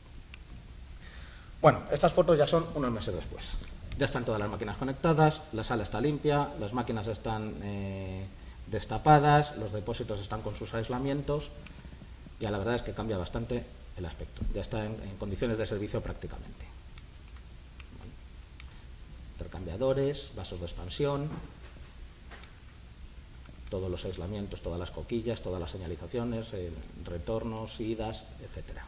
Bueno, estas fotos ya son unos meses después. Ya están todas las máquinas conectadas, la sala está limpia, las máquinas están eh, destapadas, los depósitos están con sus aislamientos, y la verdad es que cambia bastante el aspecto. Ya está en, en condiciones de servicio prácticamente. Bueno, intercambiadores, vasos de expansión, todos los aislamientos, todas las coquillas, todas las señalizaciones, eh, retornos, idas, etcétera.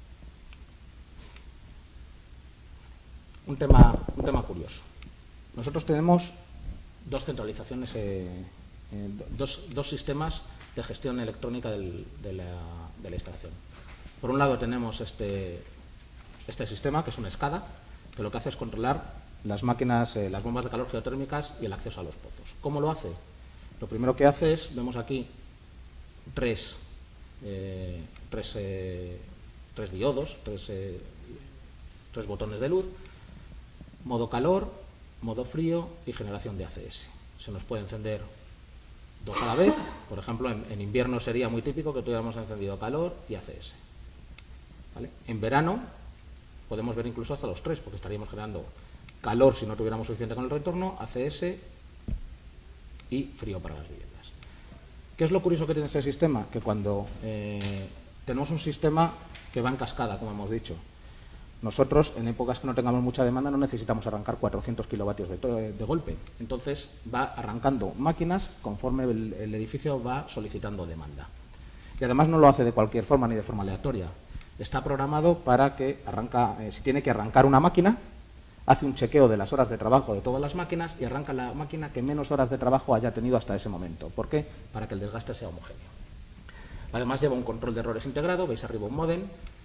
Un tema, un tema curioso. Nosotros tenemos dos centralizaciones, eh, eh, dos, dos sistemas de gestión electrónica del, de, la, de la instalación. Por un lado tenemos este, este sistema, que es una SCADA, que lo que hace es controlar las máquinas, eh, las bombas de calor geotérmicas y el acceso a los pozos. ¿Cómo lo hace? Lo primero que hace es, vemos aquí tres, eh, tres, eh, tres diodos, tres, eh, tres botones de luz, modo calor, modo frío y generación de A C S. Se nos puede encender dos a la vez. Por ejemplo, en, en invierno sería muy típico que tuviéramos encendido calor y A C S. ¿Vale? En verano podemos ver incluso hasta los tres, porque estaríamos generando calor si no tuviéramos suficiente con el retorno, A C S y frío para las viviendas. ¿Qué es lo curioso que tiene este sistema? Que cuando eh, tenemos un sistema que va en cascada, como hemos dicho, Nosotros, en épocas que no tengamos mucha demanda, no necesitamos arrancar cuatrocientos kilovatios de, de golpe. Entonces, va arrancando máquinas conforme el, el edificio va solicitando demanda. Y además no lo hace de cualquier forma ni de forma aleatoria. Está programado para que arranca, eh, si tiene que arrancar una máquina, hace un chequeo de las horas de trabajo de todas las máquinas y arranca la máquina que menos horas de trabajo haya tenido hasta ese momento. ¿Por qué? Para que el desgaste sea homogéneo. Además lleva un control de errores integrado, veis arriba un módem.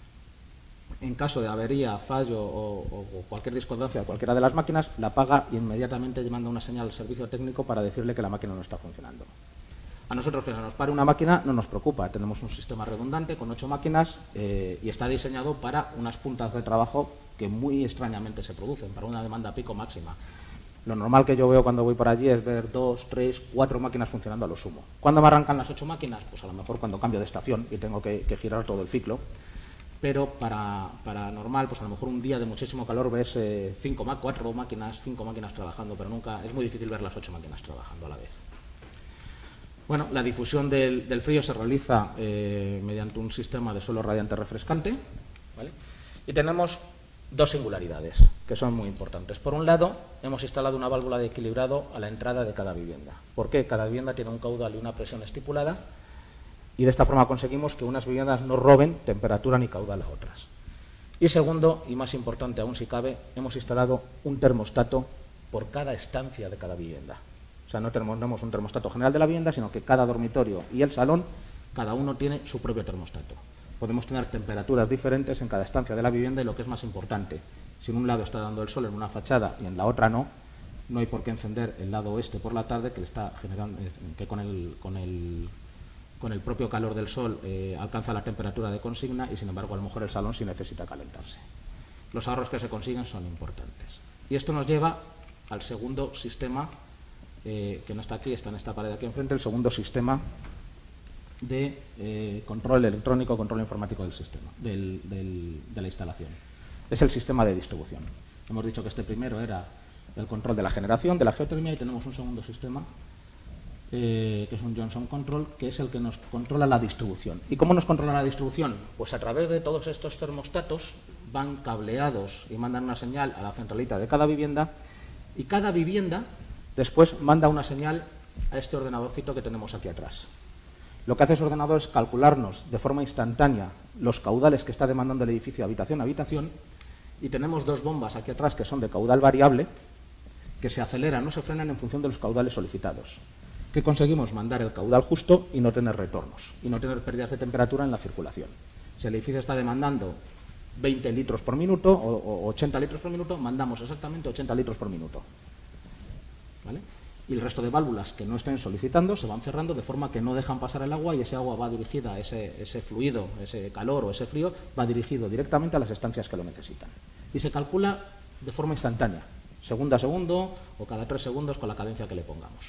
En caso de avería, fallo o, o cualquier discordancia de cualquiera de las máquinas, la apaga y inmediatamente manda una señal al servicio técnico para decirle que la máquina no está funcionando. A nosotros que se nos pare una máquina no nos preocupa, tenemos un sistema redundante con ocho máquinas eh, y está diseñado para unas puntas de trabajo que muy extrañamente se producen, para una demanda pico máxima. Lo normal que yo veo cuando voy por allí es ver dos, tres, cuatro máquinas funcionando a lo sumo. ¿Cuándo me arrancan las ocho máquinas? Pues a lo mejor cuando cambio de estación y tengo que, que girar todo el ciclo. Pero para, para normal, pues a lo mejor un día de muchísimo calor ves eh, cinco, cuatro máquinas, cinco máquinas trabajando, pero nunca, es muy difícil ver las ocho máquinas trabajando a la vez. Bueno, la difusión del, del frío se realiza eh, mediante un sistema de suelo radiante refrescante, ¿vale? Y tenemos dos singularidades que son muy importantes. Por un lado, hemos instalado una válvula de equilibrado a la entrada de cada vivienda. ¿Por qué? Cada vivienda tiene un caudal y una presión estipulada y de esta forma conseguimos que unas viviendas no roben temperatura ni caudal a otras. Y segundo, y más importante aún si cabe, hemos instalado un termostato por cada estancia de cada vivienda. O sea, no tenemos un termostato general de la vivienda, sino que cada dormitorio y el salón, cada uno tiene su propio termostato. Podemos tener temperaturas diferentes en cada estancia de la vivienda y lo que es más importante, si en un lado está dando el sol en una fachada y en la otra no, no hay por qué encender el lado oeste por la tarde, que le está generando, que con el, con el, con el propio calor del sol eh, alcanza la temperatura de consigna y sin embargo a lo mejor el salón sí necesita calentarse. Los ahorros que se consiguen son importantes. Y esto nos lleva al segundo sistema, eh, que no está aquí, está en esta pared aquí enfrente, el segundo sistema de eh, control electrónico, control informático del sistema, del, del, de la instalación. Es el sistema de distribución. Hemos dicho que este primero era el control de la generación, de la geotermia, y tenemos un segundo sistema, eh, que es un Johnson Control, que es el que nos controla la distribución. ¿Y cómo nos controla la distribución? Pues a través de todos estos termostatos van cableados y mandan una señal a la centralita de cada vivienda, y cada vivienda después manda una señal a este ordenadorcito que tenemos aquí atrás. Lo que hace ese ordenador es calcularnos de forma instantánea los caudales que está demandando el edificio habitación a habitación, y tenemos dos bombas aquí atrás que son de caudal variable, que se aceleran o se frenan en función de los caudales solicitados. ¿Qué conseguimos? Mandar el caudal justo y no tener retornos, y no tener pérdidas de temperatura en la circulación. Si el edificio está demandando veinte litros por minuto o ochenta litros por minuto, mandamos exactamente ochenta litros por minuto. ¿Vale? Y el resto de válvulas que no estén solicitando se van cerrando de forma que no dejan pasar el agua y ese agua va dirigida, ese, ese fluido, ese calor o ese frío, va dirigido directamente a las estancias que lo necesitan. Y se calcula de forma instantánea, segundo a segundo o cada tres segundos con la cadencia que le pongamos.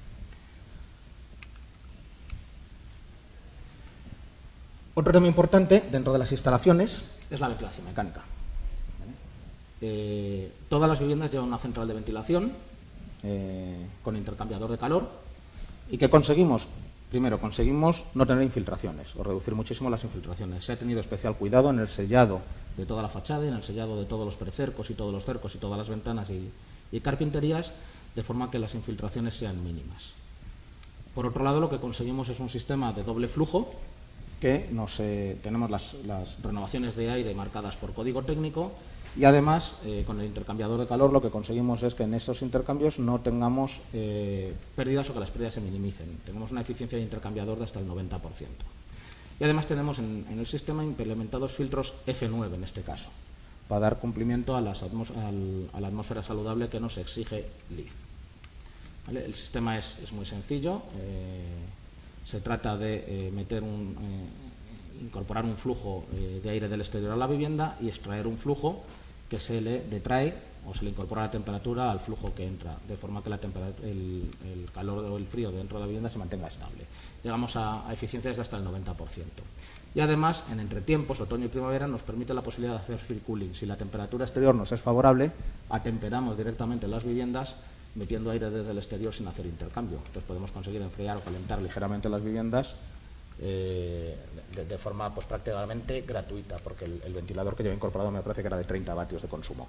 Otro tema importante dentro de las instalaciones es la ventilación mecánica. ¿Vale? Eh, todas las viviendas llevan una central de ventilación Eh, con intercambiador de calor. ¿Y qué conseguimos? Primero, conseguimos no tener infiltraciones o reducir muchísimo las infiltraciones. Se ha tenido especial cuidado en el sellado de toda la fachada y en el sellado de todos los precercos y todos los cercos y todas las ventanas y, y carpinterías, de forma que las infiltraciones sean mínimas. Por otro lado, lo que conseguimos es un sistema de doble flujo, que nos, eh, tenemos las, las renovaciones de aire marcadas por código técnico. Y además, eh, con el intercambiador de calor, lo que conseguimos es que en estos intercambios no tengamos eh, pérdidas o que las pérdidas se minimicen. Tenemos una eficiencia de intercambiador de hasta el noventa por ciento. Y además tenemos en, en el sistema implementados filtros F nueve en este caso, para dar cumplimiento a, las atmos al, a la atmósfera saludable que nos exige L I F. ¿Vale? El sistema es, es muy sencillo. Eh, se trata de eh, meter un, eh, incorporar un flujo eh, de aire del exterior a la vivienda y extraer un flujo que se le detrae o se le incorpora la temperatura al flujo que entra, de forma que la el, el calor o el frío dentro de la vivienda se mantenga estable. Llegamos a, a eficiencias de hasta el noventa por ciento. Y además, en entretiempos, otoño y primavera, nos permite la posibilidad de hacer free cooling. Si la temperatura exterior nos es favorable, atemperamos directamente las viviendas metiendo aire desde el exterior sin hacer intercambio. Entonces podemos conseguir enfriar o calentar ligeramente las viviendas eh, de, de forma pues, prácticamente gratuita, porque el, el ventilador que lleva incorporado me parece que era de treinta vatios de consumo.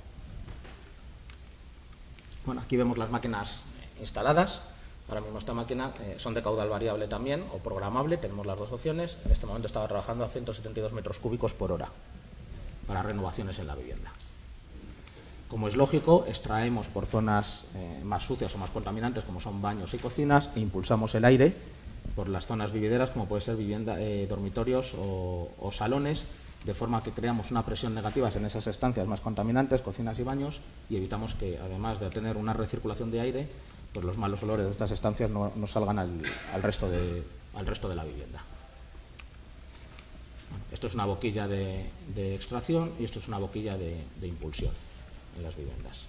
Bueno, aquí vemos las máquinas instaladas. Ahora mismo esta máquina eh, son de caudal variable también, o programable, tenemos las dos opciones. En este momento estaba trabajando a ciento setenta y dos metros cúbicos por hora para renovaciones en la vivienda. Como es lógico, extraemos por zonas eh, más sucias o más contaminantes, como son baños y cocinas, e impulsamos el aire por las zonas vivideras, como puede ser vivienda, eh, dormitorios o, o salones, de forma que creamos una presión negativa en esas estancias más contaminantes, cocinas y baños, y evitamos que, además de tener una recirculación de aire, pues los malos olores de estas estancias no, no salgan al, al, resto de, al resto de la vivienda. Bueno, esto es una boquilla de, de extracción y esto es una boquilla de, de impulsión en las viviendas.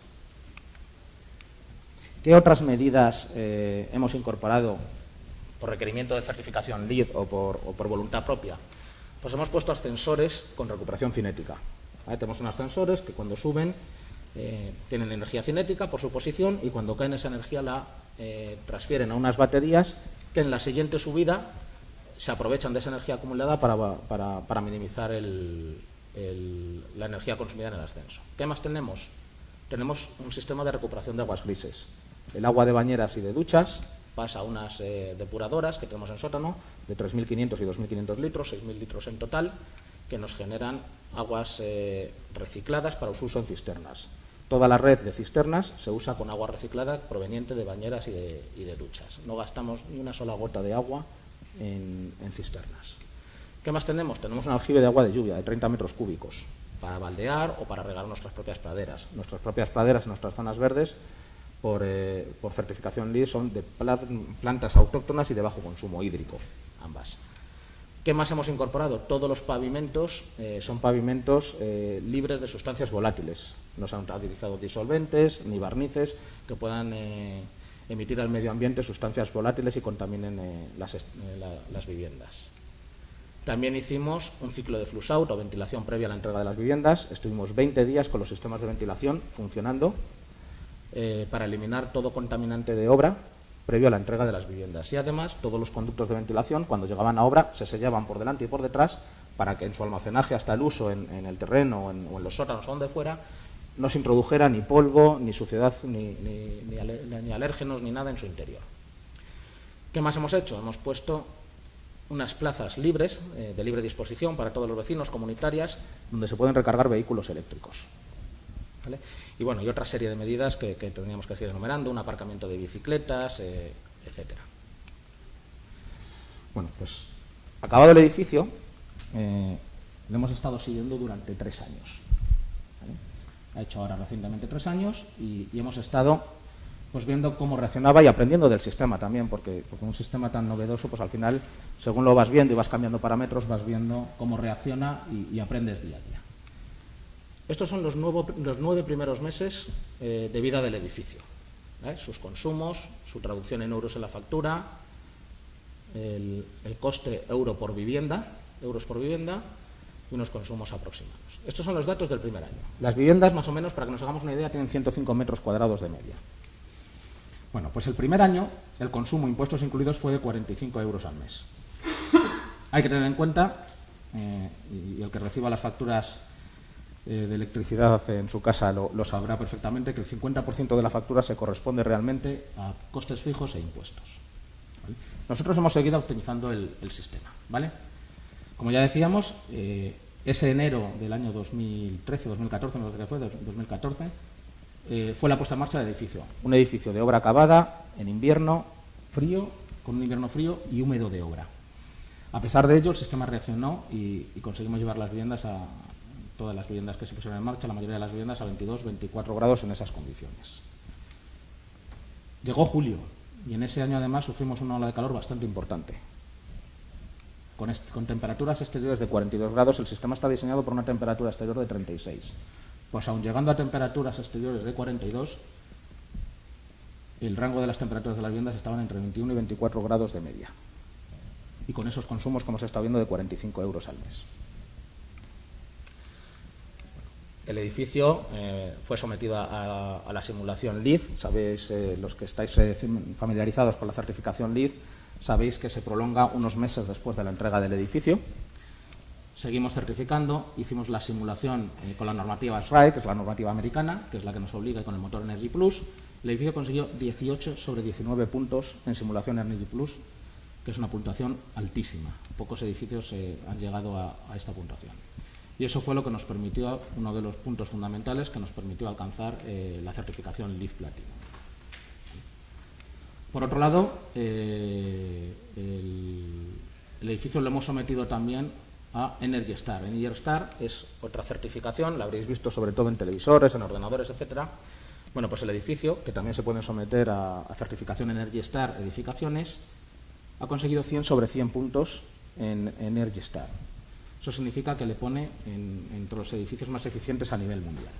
¿Qué otras medidas eh, hemos incorporado por requerimiento de certificación L E E D o por, o por voluntad propia? Pues hemos puesto ascensores con recuperación cinética. ¿Vale? Tenemos unos ascensores que cuando suben eh, tienen energía cinética por su posición y cuando caen esa energía la eh, transfieren a unas baterías que en la siguiente subida se aprovechan de esa energía acumulada para, para, para minimizar el, el, la energía consumida en el ascenso. ¿Qué más tenemos? Tenemos un sistema de recuperación de aguas grises. El agua de bañeras y de duchas pasa a unas eh, depuradoras que tenemos en sótano de tres mil quinientos y dos mil quinientos litros, seis mil litros en total, que nos generan aguas eh, recicladas para su uso en cisternas. Toda la red de cisternas se usa con agua reciclada proveniente de bañeras y de, y de duchas. No gastamos ni una sola gota de agua en, en cisternas. ¿Qué más tenemos? Tenemos un aljibe de agua de lluvia de treinta metros cúbicos para baldear o para regar nuestras propias praderas. Nuestras propias praderas, nuestras zonas verdes, por, eh, por certificación L E E D, son de plantas autóctonas y de bajo consumo hídrico, ambas. ¿Qué más hemos incorporado? Todos los pavimentos eh, son pavimentos eh, libres de sustancias volátiles. No se han utilizado disolventes ni barnices que puedan eh, emitir al medio ambiente sustancias volátiles y contaminen eh, las, eh, la, las viviendas. También hicimos un ciclo de flush out o ventilación previa a la entrega de las viviendas. Estuvimos veinte días con los sistemas de ventilación funcionando eh, para eliminar todo contaminante de obra previo a la entrega de las viviendas. Y además, todos los conductos de ventilación, cuando llegaban a obra, se sellaban por delante y por detrás para que en su almacenaje hasta el uso en, en el terreno o en, o en los sótanos o donde fuera, no se introdujera ni polvo, ni suciedad, ni, ni, ni, ale, ni alérgenos, ni nada en su interior. ¿Qué más hemos hecho? Hemos puesto unas plazas libres, eh, de libre disposición para todos los vecinos, comunitarias, donde se pueden recargar vehículos eléctricos. ¿Vale? Y bueno, y otra serie de medidas que, que tendríamos que seguir enumerando, un aparcamiento de bicicletas, eh, etcétera. Bueno, pues acabado el edificio, eh, lo hemos estado siguiendo durante tres años. ¿Vale? Ha hecho ahora recientemente tres años y, y hemos estado pues viendo cómo reaccionaba y aprendiendo del sistema también, porque, porque un sistema tan novedoso, pues al final, según lo vas viendo y vas cambiando parámetros, vas viendo cómo reacciona y, y aprendes día a día. Estos son los, nuevo, los nueve primeros meses eh, de vida del edificio. ¿eh? Sus consumos, su traducción en euros en la factura, el, el coste euro por vivienda, euros por vivienda y unos consumos aproximados. Estos son los datos del primer año. Las viviendas, más o menos, para que nos hagamos una idea, tienen ciento cinco metros cuadrados de media. Bueno, pues el primer año el consumo, impuestos incluidos, fue de cuarenta y cinco euros al mes. Hay que tener en cuenta, eh, y el que reciba las facturas eh, de electricidad en su casa lo, lo sabrá perfectamente, que el cincuenta por ciento de la factura se corresponde realmente a costes fijos e impuestos. ¿Vale? Nosotros hemos seguido optimizando el, el sistema. ¿Vale? Como ya decíamos, eh, ese enero del año dos mil trece, dos mil catorce, no sé qué fue, dos mil catorce, Eh, fue la puesta en marcha del edificio. Un edificio de obra acabada, en invierno, frío, con un invierno frío y húmedo de obra. A pesar de ello, el sistema reaccionó y, y conseguimos llevar las viviendas a todas las viviendas que se pusieron en marcha, la mayoría de las viviendas a veintidós, veinticuatro grados en esas condiciones. Llegó julio y en ese año además sufrimos una ola de calor bastante importante. Con, con temperaturas exteriores de cuarenta y dos grados, el sistema está diseñado por una temperatura exterior de treinta y seis. Pues aun llegando a temperaturas exteriores de cuarenta y dos, el rango de las temperaturas de las viviendas estaban entre veintiuno y veinticuatro grados de media. Y con esos consumos, como se está viendo, de cuarenta y cinco euros al mes. El edificio eh, fue sometido a, a la simulación L E E D. Sabéis, eh, los que estáis eh, familiarizados con la certificación L E E D, sabéis que se prolonga unos meses después de la entrega del edificio. Seguimos certificando, hicimos la simulación eh, con la normativa S R A E, que es la normativa americana, que es la que nos obliga con el motor Energy Plus. El edificio consiguió dieciocho sobre diecinueve puntos en simulación Energy Plus, que es una puntuación altísima. Pocos edificios eh, han llegado a, a esta puntuación. Y eso fue lo que nos permitió, uno de los puntos fundamentales que nos permitió alcanzar eh, la certificación LEED Platinum. Por otro lado, eh, el, el edificio lo hemos sometido también a Energy Star. Energy Star es otra certificación, la habréis visto sobre todo en televisores, en ordenadores, etcétera. Bueno, pues el edificio, que también se puede someter a, a certificación Energy Star edificaciones, ha conseguido cien sobre cien puntos en Energy Star. Eso significa que le pone en, entre los edificios más eficientes a nivel mundial.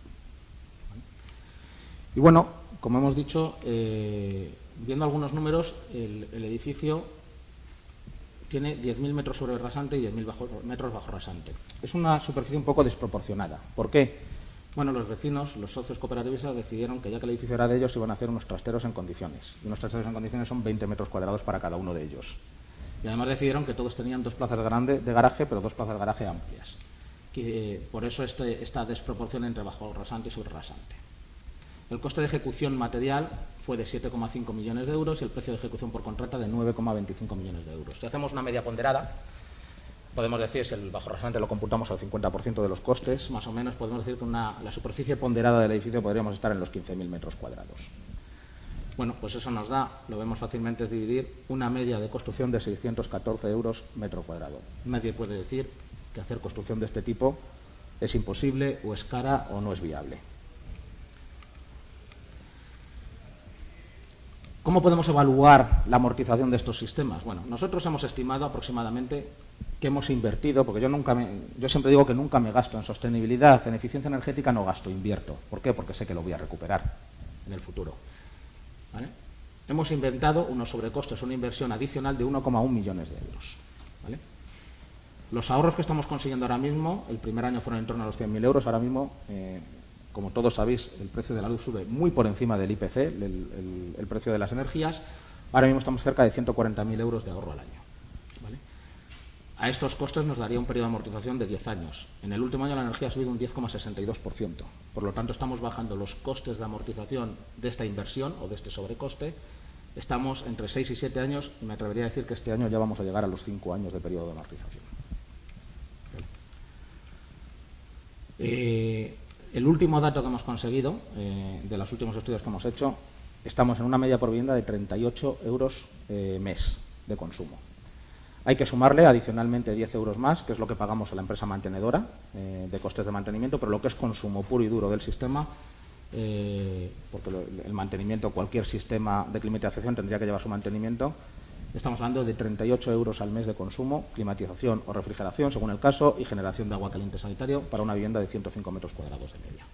Y bueno, como hemos dicho, eh, viendo algunos números, el, el edificio tiene diez mil metros sobre rasante y diez mil metros bajo rasante. Es una superficie un poco desproporcionada. ¿Por qué? Bueno, los vecinos, los socios cooperativistas decidieron que ya que el edificio era de ellos, iban a hacer unos trasteros en condiciones. Y unos trasteros en condiciones son veinte metros cuadrados para cada uno de ellos. Y además decidieron que todos tenían dos plazas grandes de garaje, pero dos plazas de garaje amplias. Que, eh, por eso este, esta desproporción entre bajo rasante y sobre rasante. El coste de ejecución material fue de siete coma cinco millones de euros y el precio de ejecución por contrata de nueve coma veinticinco millones de euros. Si hacemos una media ponderada, podemos decir, si el bajo rasante lo computamos al cincuenta por ciento de los costes, más o menos podemos decir que una, la superficie ponderada del edificio podríamos estar en los quince mil metros cuadrados. Bueno, pues eso nos da, lo vemos fácilmente, es dividir una media de construcción de seiscientos catorce euros metro cuadrado. Nadie puede decir que hacer construcción de este tipo es imposible o es cara o no es viable. ¿Cómo podemos evaluar la amortización de estos sistemas? Bueno, nosotros hemos estimado aproximadamente que hemos invertido, porque yo, nunca me, yo siempre digo que nunca me gasto en sostenibilidad, en eficiencia energética no gasto, invierto. ¿Por qué? Porque sé que lo voy a recuperar en el futuro. ¿Vale? Hemos inventado unos sobrecostes, una inversión adicional de uno coma uno millones de euros. ¿Vale? Los ahorros que estamos consiguiendo ahora mismo, el primer año fueron en torno a los cien mil euros, ahora mismo, eh, como todos sabéis, el precio de la luz sube muy por encima del I P C, el, el, el precio de las energías, ahora mismo estamos cerca de ciento cuarenta mil euros de ahorro al año. ¿Vale? A estos costes nos daría un periodo de amortización de diez años. En el último año la energía ha subido un diez coma sesenta y dos por ciento. Por lo tanto, estamos bajando los costes de amortización de esta inversión o de este sobrecoste. Estamos entre seis y siete años y me atrevería a decir que este año ya vamos a llegar a los cinco años de periodo de amortización. ¿Vale? Eh, el último dato que hemos conseguido, eh, de los últimos estudios que hemos hecho, estamos en una media por vivienda de treinta y ocho euros eh, mes de consumo. Hay que sumarle adicionalmente diez euros más, que es lo que pagamos a la empresa mantenedora eh, de costes de mantenimiento, pero lo que es consumo puro y duro del sistema, eh, porque lo, el mantenimiento, cualquier sistema de climatización tendría que llevar su mantenimiento, estamos hablando de treinta y ocho euros al mes de consumo, climatización o refrigeración, según el caso, y generación de agua caliente sanitario para una vivienda de ciento cinco metros cuadrados de media.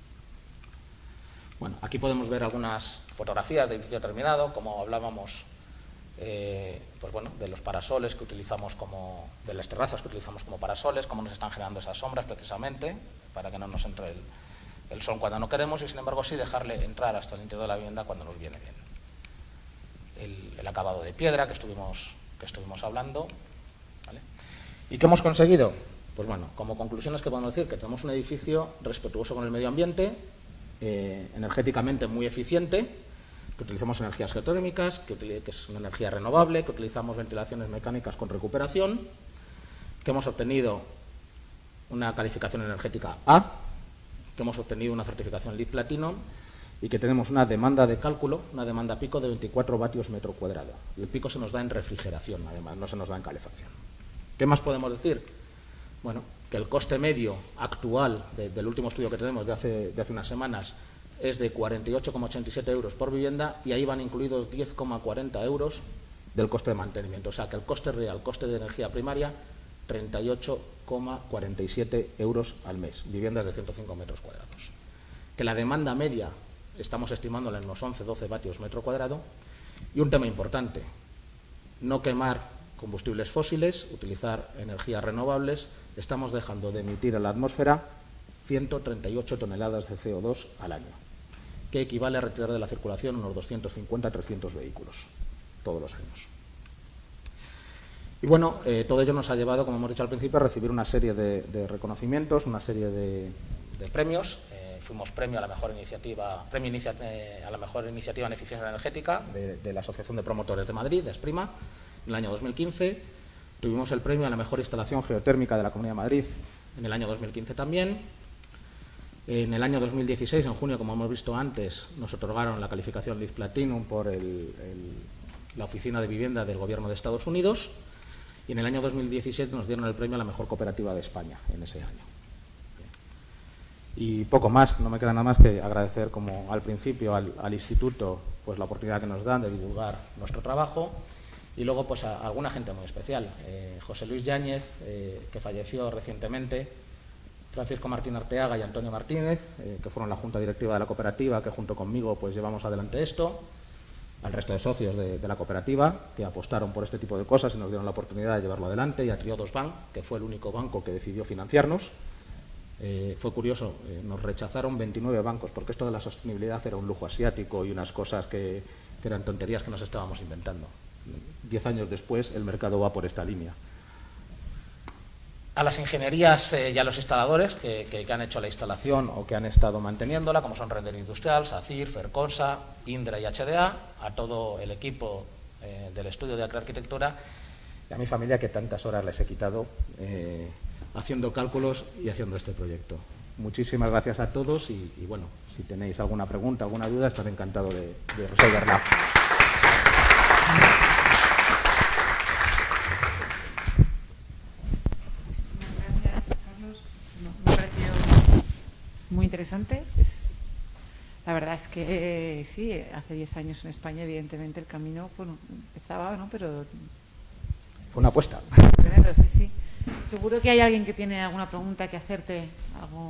Bueno, aquí podemos ver algunas fotografías de edificio terminado, como hablábamos. Eh, pues bueno, de los parasoles que utilizamos como, de las terrazas que utilizamos como parasoles, cómo nos están generando esas sombras precisamente, para que no nos entre el, el sol cuando no queremos y sin embargo sí dejarle entrar hasta el interior de la vivienda cuando nos viene bien. El, el acabado de piedra que estuvimos, que estuvimos hablando, ¿vale? ¿Y qué hemos conseguido? Pues bueno, como conclusiones que podemos decir que tenemos un edificio respetuoso con el medio ambiente, eh, energéticamente muy eficiente, que utilizamos energías geotérmicas, que, que es una energía renovable, que utilizamos ventilaciones mecánicas con recuperación, que hemos obtenido una calificación energética A, que hemos obtenido una certificación LEED Platinum y que tenemos una demanda de cálculo, una demanda pico de veinticuatro vatios metro cuadrado. El pico se nos da en refrigeración, además, no se nos da en calefacción. ¿Qué más podemos decir? Bueno, que el coste medio actual de, del último estudio que tenemos de hace, de hace unas semanas es de cuarenta y ocho coma ochenta y siete euros por vivienda y ahí van incluidos diez coma cuarenta euros del coste de mantenimiento. O sea que el coste real, coste de energía primaria, treinta y ocho coma cuarenta y siete euros al mes, viviendas de ciento cinco metros cuadrados. Que la demanda media estamos estimándola en unos once doce vatios metro cuadrado. Y un tema importante, no quemar combustibles fósiles, utilizar energías renovables. Estamos dejando de emitir en la atmósfera ciento treinta y ocho toneladas de C O dos al año, que equivale a retirar de la circulación unos doscientos cincuenta a trescientos vehículos todos los años. Y bueno, eh, todo ello nos ha llevado, como hemos dicho al principio, a recibir una serie de, de reconocimientos, una serie de, de premios. Eh, fuimos premio a la mejor iniciativa, premio inicia, eh, a la mejor iniciativa en eficiencia energética de, de la Asociación de Promotores de Madrid, de Esprima, en el año dos mil quince. Tuvimos el premio a la mejor instalación geotérmica de la Comunidad de Madrid en el año dos mil quince también. En el año dos mil dieciséis, en junio, como hemos visto antes, nos otorgaron la calificación LEED Platinum por el, el, la Oficina de Vivienda del Gobierno de Estados Unidos, y en el año dos mil diecisiete nos dieron el premio a la mejor cooperativa de España en ese año. Y poco más, no me queda nada más que agradecer, como al principio, al, al Instituto, pues la oportunidad que nos dan de divulgar nuestro trabajo, y luego pues a, a alguna gente muy especial. Eh, José Luis Yáñez, eh, que falleció recientemente, Francisco Martín Arteaga y Antonio Martínez, eh, que fueron la junta directiva de la cooperativa, que junto conmigo pues llevamos adelante esto, al resto de socios de, de la cooperativa, que apostaron por este tipo de cosas y nos dieron la oportunidad de llevarlo adelante, y a Triodos Bank, que fue el único banco que decidió financiarnos. Eh, fue curioso, eh, nos rechazaron veintinueve bancos, porque esto de la sostenibilidad era un lujo asiático y unas cosas que, que eran tonterías que nos estábamos inventando. Diez años después el mercado va por esta línea. A las ingenierías eh, y a los instaladores que, que, que han hecho la instalación o que han estado manteniéndola, como son Render Industrial, SACIR, Ferconsa, Indra y H D A, a todo el equipo eh, del estudio de arquitectura, y a mi familia, que tantas horas les he quitado eh, haciendo cálculos y haciendo este proyecto. Muchísimas gracias a todos y, y bueno, si tenéis alguna pregunta, alguna duda, estaré encantado de, de resolverla. Muy interesante. Es, la verdad es que eh, sí, hace diez años en España, evidentemente, el camino, bueno, empezaba, ¿no? Pero fue una apuesta. Claro, sí, sí. Seguro que hay alguien que tiene alguna pregunta que hacerte. Algo...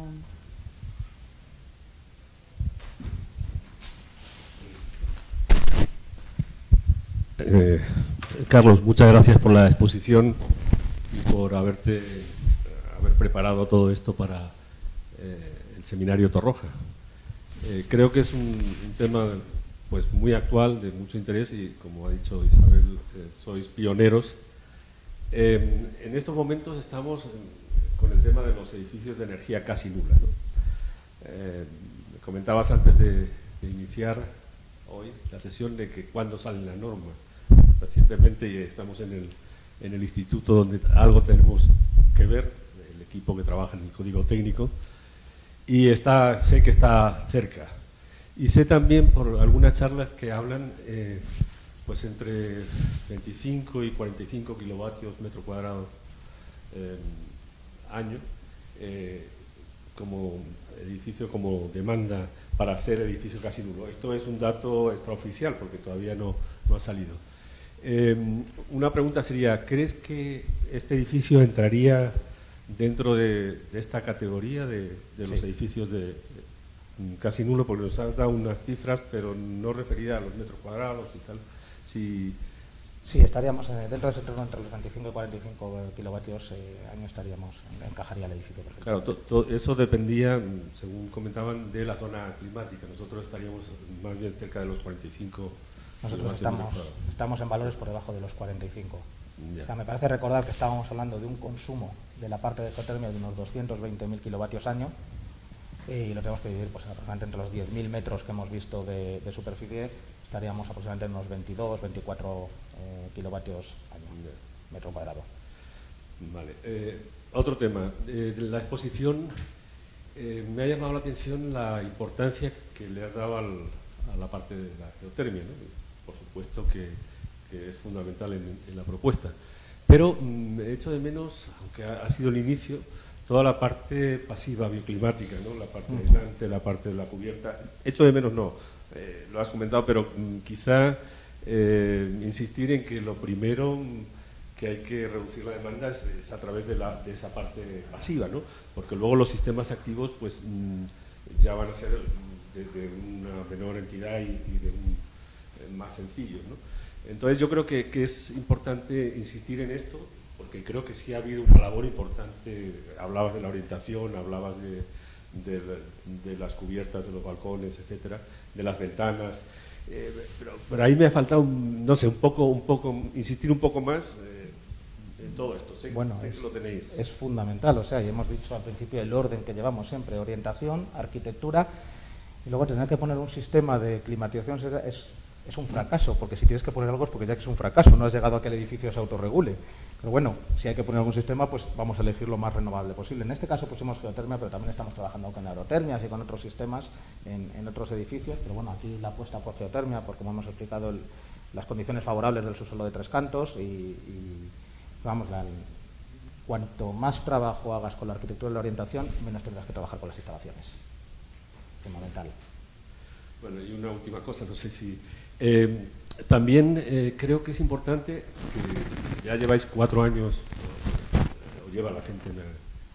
Eh, Carlos, muchas gracias por la exposición y por haberte haber preparado todo esto para eh, el seminario Torroja. Eh, creo que es un, un tema pues muy actual, de mucho interés, y como ha dicho Isabel, eh, sois pioneros. Eh, en estos momentos estamos en, con el tema de los edificios de energía casi nula, ¿no? Eh, comentabas antes de, de iniciar hoy la sesión de que cuándo sale la norma. Recientemente estamos en el, en el instituto donde algo tenemos que ver, el equipo que trabaja en el código técnico, y está, sé que está cerca. Y sé también por algunas charlas que hablan eh, pues entre veinticinco y cuarenta y cinco kilovatios metro cuadrado eh, año eh, como edificio, como demanda para ser edificio casi nulo. Esto es un dato extraoficial porque todavía no, no ha salido. Eh, una pregunta sería, ¿crees que este edificio entraría dentro de, de esta categoría de, de los sí. edificios de, de casi nulo? Porque nos has dado unas cifras, pero no referidas a los metros cuadrados y tal. Si, sí, estaríamos dentro de ese entorno entre los veinticinco y cuarenta y cinco kilovatios eh, año estaríamos, encajaría el edificio perfectamente. Claro, to, to, eso dependía, según comentaban, de la zona climática. Nosotros estaríamos más bien cerca de los cuarenta y cinco. Nosotros estamos, estamos en valores por debajo de los cuarenta y cinco. Ya. O sea, me parece recordar que estábamos hablando de un consumo de la parte de geotermia de unos doscientos veinte mil kilovatios año, y lo tenemos que dividir pues, aproximadamente entre los diez mil metros que hemos visto de, de superficie, estaríamos aproximadamente en unos veintidós, veinticuatro eh, kilovatios año, metro cuadrado. Vale. Eh, otro tema. Eh, de la exposición eh, me ha llamado la atención la importancia que le has dado al, a la parte de la geotermia, ¿no? Por supuesto que, que es fundamental en, en la propuesta. Pero mmm, he hecho de menos, aunque ha, ha sido el inicio, toda la parte pasiva bioclimática, ¿no? La parte uh-huh. aislante, la parte de la cubierta. Hecho de menos no, eh, lo has comentado, pero mmm, quizá eh, insistir en que lo primero que hay que reducir la demanda es, es a través de, la, de esa parte pasiva, ¿no? Porque luego los sistemas activos pues mmm, ya van a ser de, de una menor entidad y, y de un eh, más sencillo, ¿no? Entonces yo creo que, que es importante insistir en esto, porque creo que sí ha habido una labor importante. Hablabas de la orientación, hablabas de, de, de las cubiertas de los balcones, etcétera, de las ventanas, eh, pero, pero ahí me ha faltado, no sé, un poco, un poco, insistir un poco más, eh, en todo esto? Sé, bueno, sé es, que lo tenéis. Es fundamental, o sea, y hemos dicho al principio el orden que llevamos siempre, orientación, arquitectura, y luego tener que poner un sistema de climatización es, es un fracaso, porque si tienes que poner algo es porque ya que es un fracaso, no has llegado a que el edificio se autorregule. Pero bueno, si hay que poner algún sistema, pues vamos a elegir lo más renovable posible. En este caso pusimos geotermia, pero también estamos trabajando con aerotermias y con otros sistemas en, en otros edificios. Pero bueno, aquí la apuesta por geotermia, porque como hemos explicado, el, las condiciones favorables del subsuelo de Tres Cantos y, y vamos, la, cuanto más trabajo hagas con la arquitectura y la orientación, menos tendrás que trabajar con las instalaciones. Fundamental. Bueno, y una última cosa, no sé si... Eh, también eh, creo que es importante que ya lleváis cuatro años, o, o lleva la gente en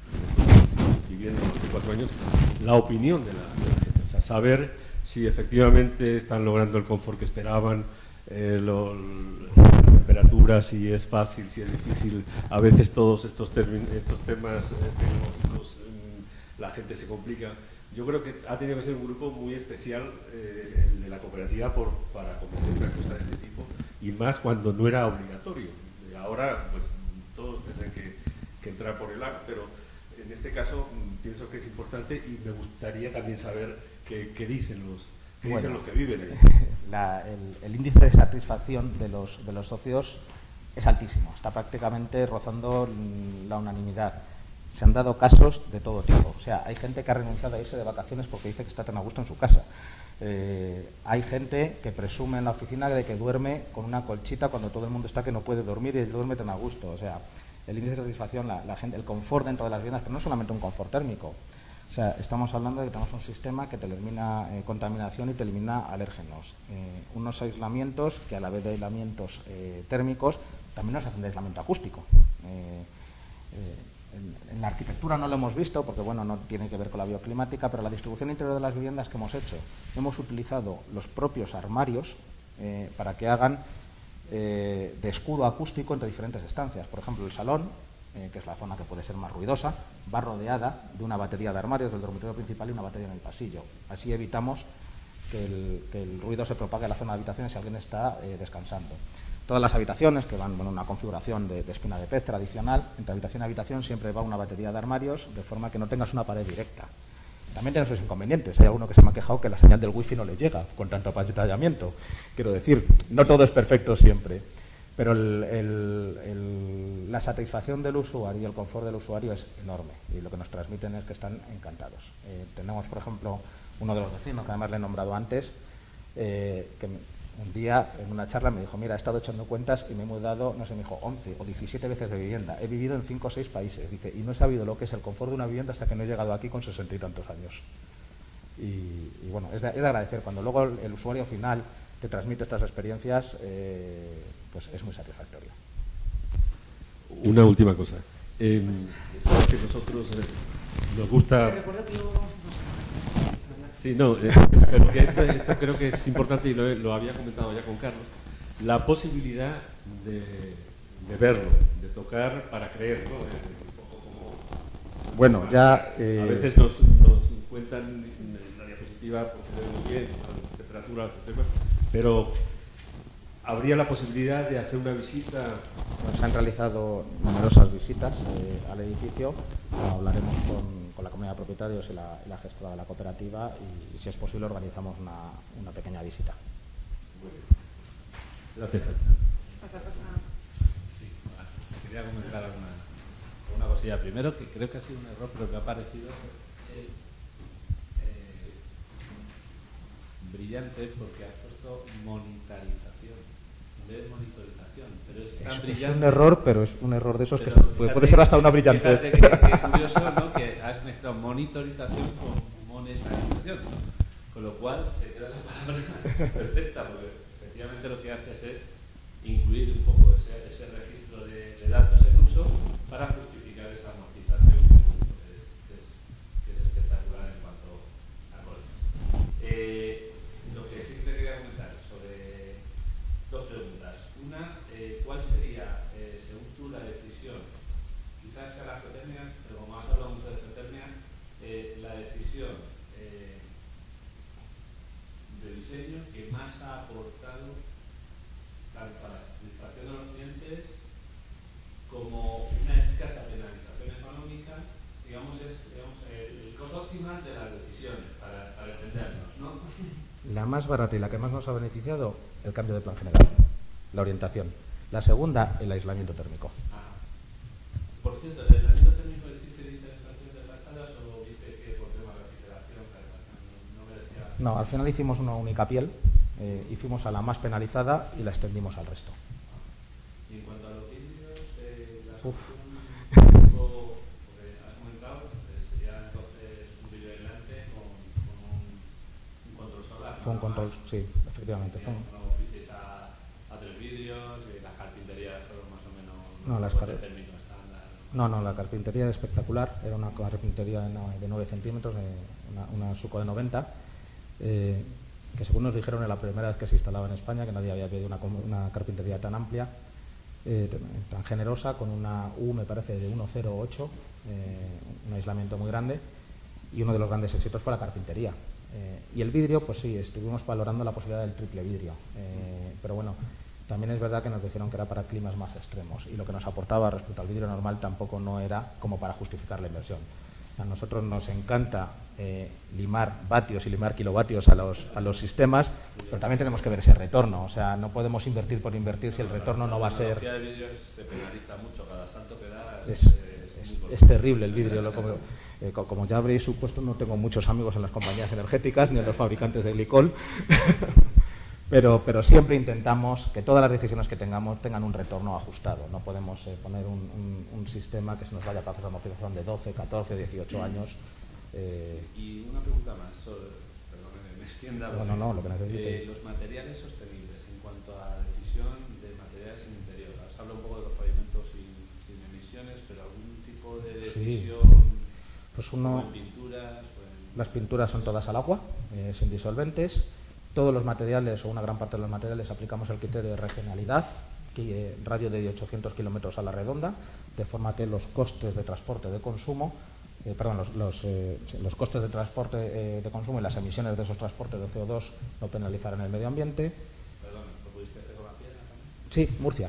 el, viviendo hace cuatro años, la opinión de la, de la gente, o sea, saber si efectivamente están logrando el confort que esperaban, eh, lo, la temperatura, si es fácil, si es difícil. A veces todos estos, estos temas eh, tecnológicos, eh, la gente se complica. Yo creo que ha tenido que ser un grupo muy especial, eh, el de la cooperativa, por, para competir una cosa de este tipo, y más cuando no era obligatorio. Ahora, pues, todos tendrán que, que entrar por el A R, pero en este caso pienso que es importante y me gustaría también saber qué, qué dicen los, qué bueno, dicen los que viven ahí. La, el, el índice de satisfacción de los, de los socios es altísimo, está prácticamente rozando la unanimidad. Se han dado casos de todo tipo. O sea, hay gente que ha renunciado a irse de vacaciones porque dice que está tan a gusto en su casa. Eh, hay gente que presume en la oficina de que duerme con una colchita cuando todo el mundo está que no puede dormir y duerme tan a gusto. O sea, el índice de satisfacción, la, la gente, el confort dentro de las viviendas, pero no solamente un confort térmico. O sea, estamos hablando de que tenemos un sistema que te elimina eh, contaminación y te elimina alérgenos. Eh, unos aislamientos que a la vez de aislamientos eh, térmicos también nos hacen de aislamiento acústico. Eh, eh, En, en la arquitectura no lo hemos visto porque bueno, no tiene que ver con la bioclimática, pero la distribución interior de las viviendas que hemos hecho, hemos utilizado los propios armarios eh, para que hagan eh, de escudo acústico entre diferentes estancias. Por ejemplo, el salón, eh, que es la zona que puede ser más ruidosa, va rodeada de una batería de armarios del dormitorio principal y una batería en el pasillo. Así evitamos que el, que el ruido se propague a la zona de habitaciones si alguien está eh, descansando. Todas las habitaciones, que van en bueno, una configuración de, de espina de pez tradicional, entre habitación y habitación siempre va una batería de armarios, de forma que no tengas una pared directa. También tiene sus inconvenientes. Hay alguno que se me ha quejado que la señal del wifi no le llega con tanto apantallamiento. Quiero decir, no todo es perfecto siempre, pero el, el, el, la satisfacción del usuario y el confort del usuario es enorme, y lo que nos transmiten es que están encantados. Eh, tenemos, por ejemplo, uno de los vecinos, que además le he nombrado antes, eh, que un día en una charla me dijo, mira, he estado echando cuentas y me he mudado, no sé, me dijo, once o diecisiete veces de vivienda. He vivido en cinco o seis países, dice, y no he sabido lo que es el confort de una vivienda hasta que no he llegado aquí con sesenta y tantos años. Y, y bueno, es de, es de agradecer. Cuando luego el, el usuario final te transmite estas experiencias, eh, pues es muy satisfactorio. Una última cosa. Eh, Sabes que nosotros eh, nos gusta... Te recuerdo que luego vamos a... Sí, no, eh, pero que esto, esto creo que es importante y lo, lo había comentado ya con Carlos, la posibilidad de, de verlo, de tocar para creer, ¿no? Eh, un poco como, bueno, ya... Eh, a veces nos, nos cuentan en la diapositiva, pues se ve muy bien, la temperatura, temas, pero ¿habría la posibilidad de hacer una visita? Bueno, se han realizado numerosas visitas eh, al edificio, hablaremos con... con la comunidad de propietarios y la, y la gestora de la cooperativa y, y si es posible organizamos una, una pequeña visita. Muy bien. Gracias. Sí, quería comentar una, una cosilla. Primero, que creo que ha sido un error, pero me ha parecido eh, eh, brillante porque ha puesto monetarización. De monitorización, pero es, tan es, es un error, pero es un error de esos pero, que se, puede, puede ser hasta una brillante. Fíjate que, que curioso, ¿no? Que has mezclado monitorización con monetarización, ¿no? Con lo cual se queda la palabra perfecta, porque efectivamente lo que haces es incluir un poco ese, ese registro de, de datos en uso para justificar esa amortización, que es, que es espectacular en cuanto a costes. Eh, lo que sí te quería comentar sobre dos preguntas. Una, eh, ¿cuál sería, eh, según tú, la decisión? Quizás sea la geotermia, pero como has hablado mucho de geotermia, eh, la decisión eh, de diseño que más ha aportado tanto a la satisfacción de los clientes como La más barata y la que más nos ha beneficiado, el cambio de plan general, la orientación. La segunda, el aislamiento térmico. Ah. Por cierto, ¿el aislamiento térmico le hiciste de instalación de las salas o viste que por tema de refrigeración, calefacción, no merecía? No, al final hicimos una única piel eh, y fuimos a la más penalizada y la extendimos al resto. Y en cuanto a los vidrios, eh, la Uf. solución, tipo, porque has comentado, eh, sería entonces un vidrio aislante con, con un, un control solar. Fue un ¿no? control, Más, sí, efectivamente. Fue un... No fuisteis a, a tres vidrios, y las carpinterías fueron más o menos No, las de car- término estándar. No, no, la carpintería era espectacular, era una carpintería de nueve centímetros, de una, una Suco de noventa, eh, que según nos dijeron en la primera vez que se instalaba en España, que nadie había pedido una, una carpintería tan amplia, eh, tan generosa, con una U, me parece, de uno coma cero ocho, eh, un aislamiento muy grande, y uno de los grandes éxitos fue la carpintería. Eh, y el vidrio, pues sí, estuvimos valorando la posibilidad del triple vidrio, eh, pero bueno, también es verdad que nos dijeron que era para climas más extremos y lo que nos aportaba respecto al vidrio normal tampoco no era como para justificar la inversión. A nosotros nos encanta eh, limar vatios y limar kilovatios a los, a los sistemas, pero también tenemos que ver ese retorno. O sea, no podemos invertir por invertir si el retorno no va a ser... La tecnología de vidrio se penaliza mucho, cada salto que da Es, es, es, es, muy es terrible el vidrio. Lo, como, eh, como ya habréis supuesto, no tengo muchos amigos en las compañías energéticas ni en los fabricantes de glicol. Pero, pero siempre intentamos que todas las decisiones que tengamos tengan un retorno ajustado. No podemos eh, poner un, un, un sistema que se nos vaya a plazos de amortización de doce, catorce, dieciocho años. Eh, y una pregunta más, sobre, perdón, me extienda. No, no, no, lo que necesites. Eh, los materiales sostenibles, en cuanto a decisión de materiales en interior. Has hablado un poco de los pavimentos sin, sin emisiones, pero algún tipo de decisión, sí. Pues uno, en pinturas. O en... Las pinturas son todas al agua, eh, sin disolventes. Todos los materiales, o una gran parte de los materiales, aplicamos el criterio de regionalidad, que, eh, radio de ochocientos kilómetros a la redonda, de forma que los costes de transporte de consumo, eh, perdón, los, los, eh, los costes de transporte eh, de consumo y las emisiones de esos transportes de C O dos no penalizarán el medio ambiente. Perdón, ¿lo pudiste hacer con la piedra también? Sí, Murcia.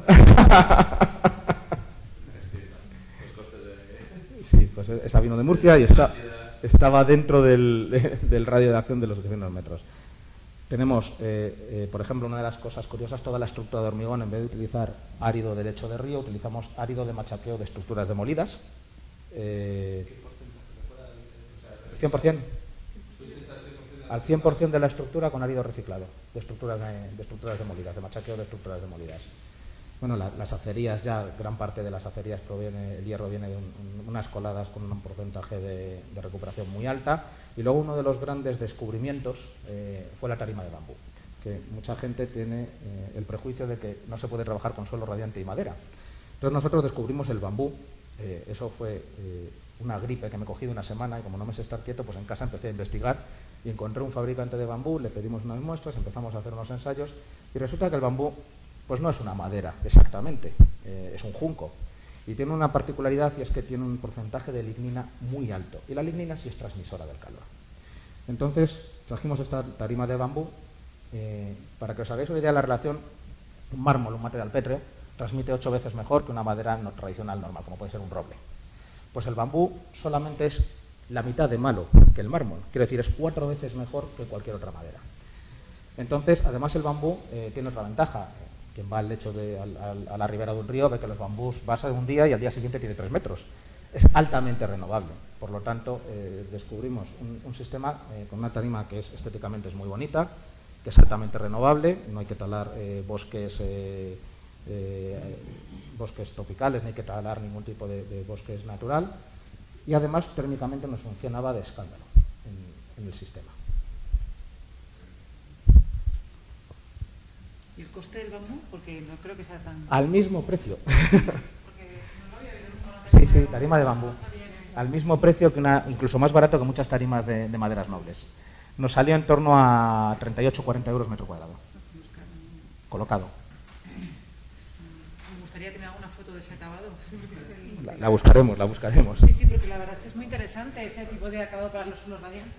Es que los costes de... Sí, pues esa vino de Murcia y está, estaba dentro del, de, del radio de acción de los ochocientos metros. Tenemos, eh, eh, por ejemplo, una de las cosas curiosas, toda la estructura de hormigón, en vez de utilizar árido de lecho de río, utilizamos árido de machaqueo de estructuras demolidas. Eh, cien por cien. Al cien por cien de la estructura con árido reciclado, de estructuras, de, de estructuras demolidas, de machaqueo de estructuras demolidas. Bueno, la, las acerías ya, gran parte de las acerías proviene, el hierro viene de un, un, unas coladas con un porcentaje de, de recuperación muy alta. Y luego uno de los grandes descubrimientos eh, fue la tarima de bambú, que mucha gente tiene eh, el prejuicio de que no se puede trabajar con suelo radiante y madera. Entonces nosotros descubrimos el bambú, eh, eso fue eh, una gripe que me cogí de una semana y como no me sé estar quieto, pues en casa empecé a investigar y encontré un fabricante de bambú, le pedimos unas muestras, empezamos a hacer unos ensayos y resulta que el bambú pues no es una madera exactamente, eh, es un junco. Y tiene una particularidad y es que tiene un porcentaje de lignina muy alto. Y la lignina sí es transmisora del calor. Entonces, trajimos esta tarima de bambú. Eh, para que os hagáis una idea de la relación, un mármol, un material pétreo, transmite ocho veces mejor que una madera no tradicional normal, como puede ser un roble. Pues el bambú solamente es la mitad de malo que el mármol. Quiero decir, es cuatro veces mejor que cualquier otra madera. Entonces, además el bambú eh, tiene otra ventaja. Quien va al lecho de, al, al, a la ribera de un río ve que los bambús pasan un día y al día siguiente tiene tres metros. Es altamente renovable. Por lo tanto, eh, descubrimos un, un sistema eh, con una tarima que es, estéticamente es muy bonita, que es altamente renovable, no hay que talar eh, bosques, eh, eh, bosques tropicales, no hay que talar ningún tipo de, de bosques natural y además térmicamente nos funcionaba de escándalo en, en el sistema. ¿Y el coste del bambú? Porque no creo que sea tan... Al mismo precio. Porque no lo había visto nunca. Sí, sí, tarima de bambú. Al mismo precio que una, incluso más barato que muchas tarimas de, de maderas nobles. Nos salió en torno a treinta y ocho a cuarenta euros metro cuadrado. Colocado. Me gustaría tener alguna foto de ese acabado. La, la buscaremos, la buscaremos. Sí, sí, porque la verdad es que es muy interesante este tipo de acabado para los suelos radiantes.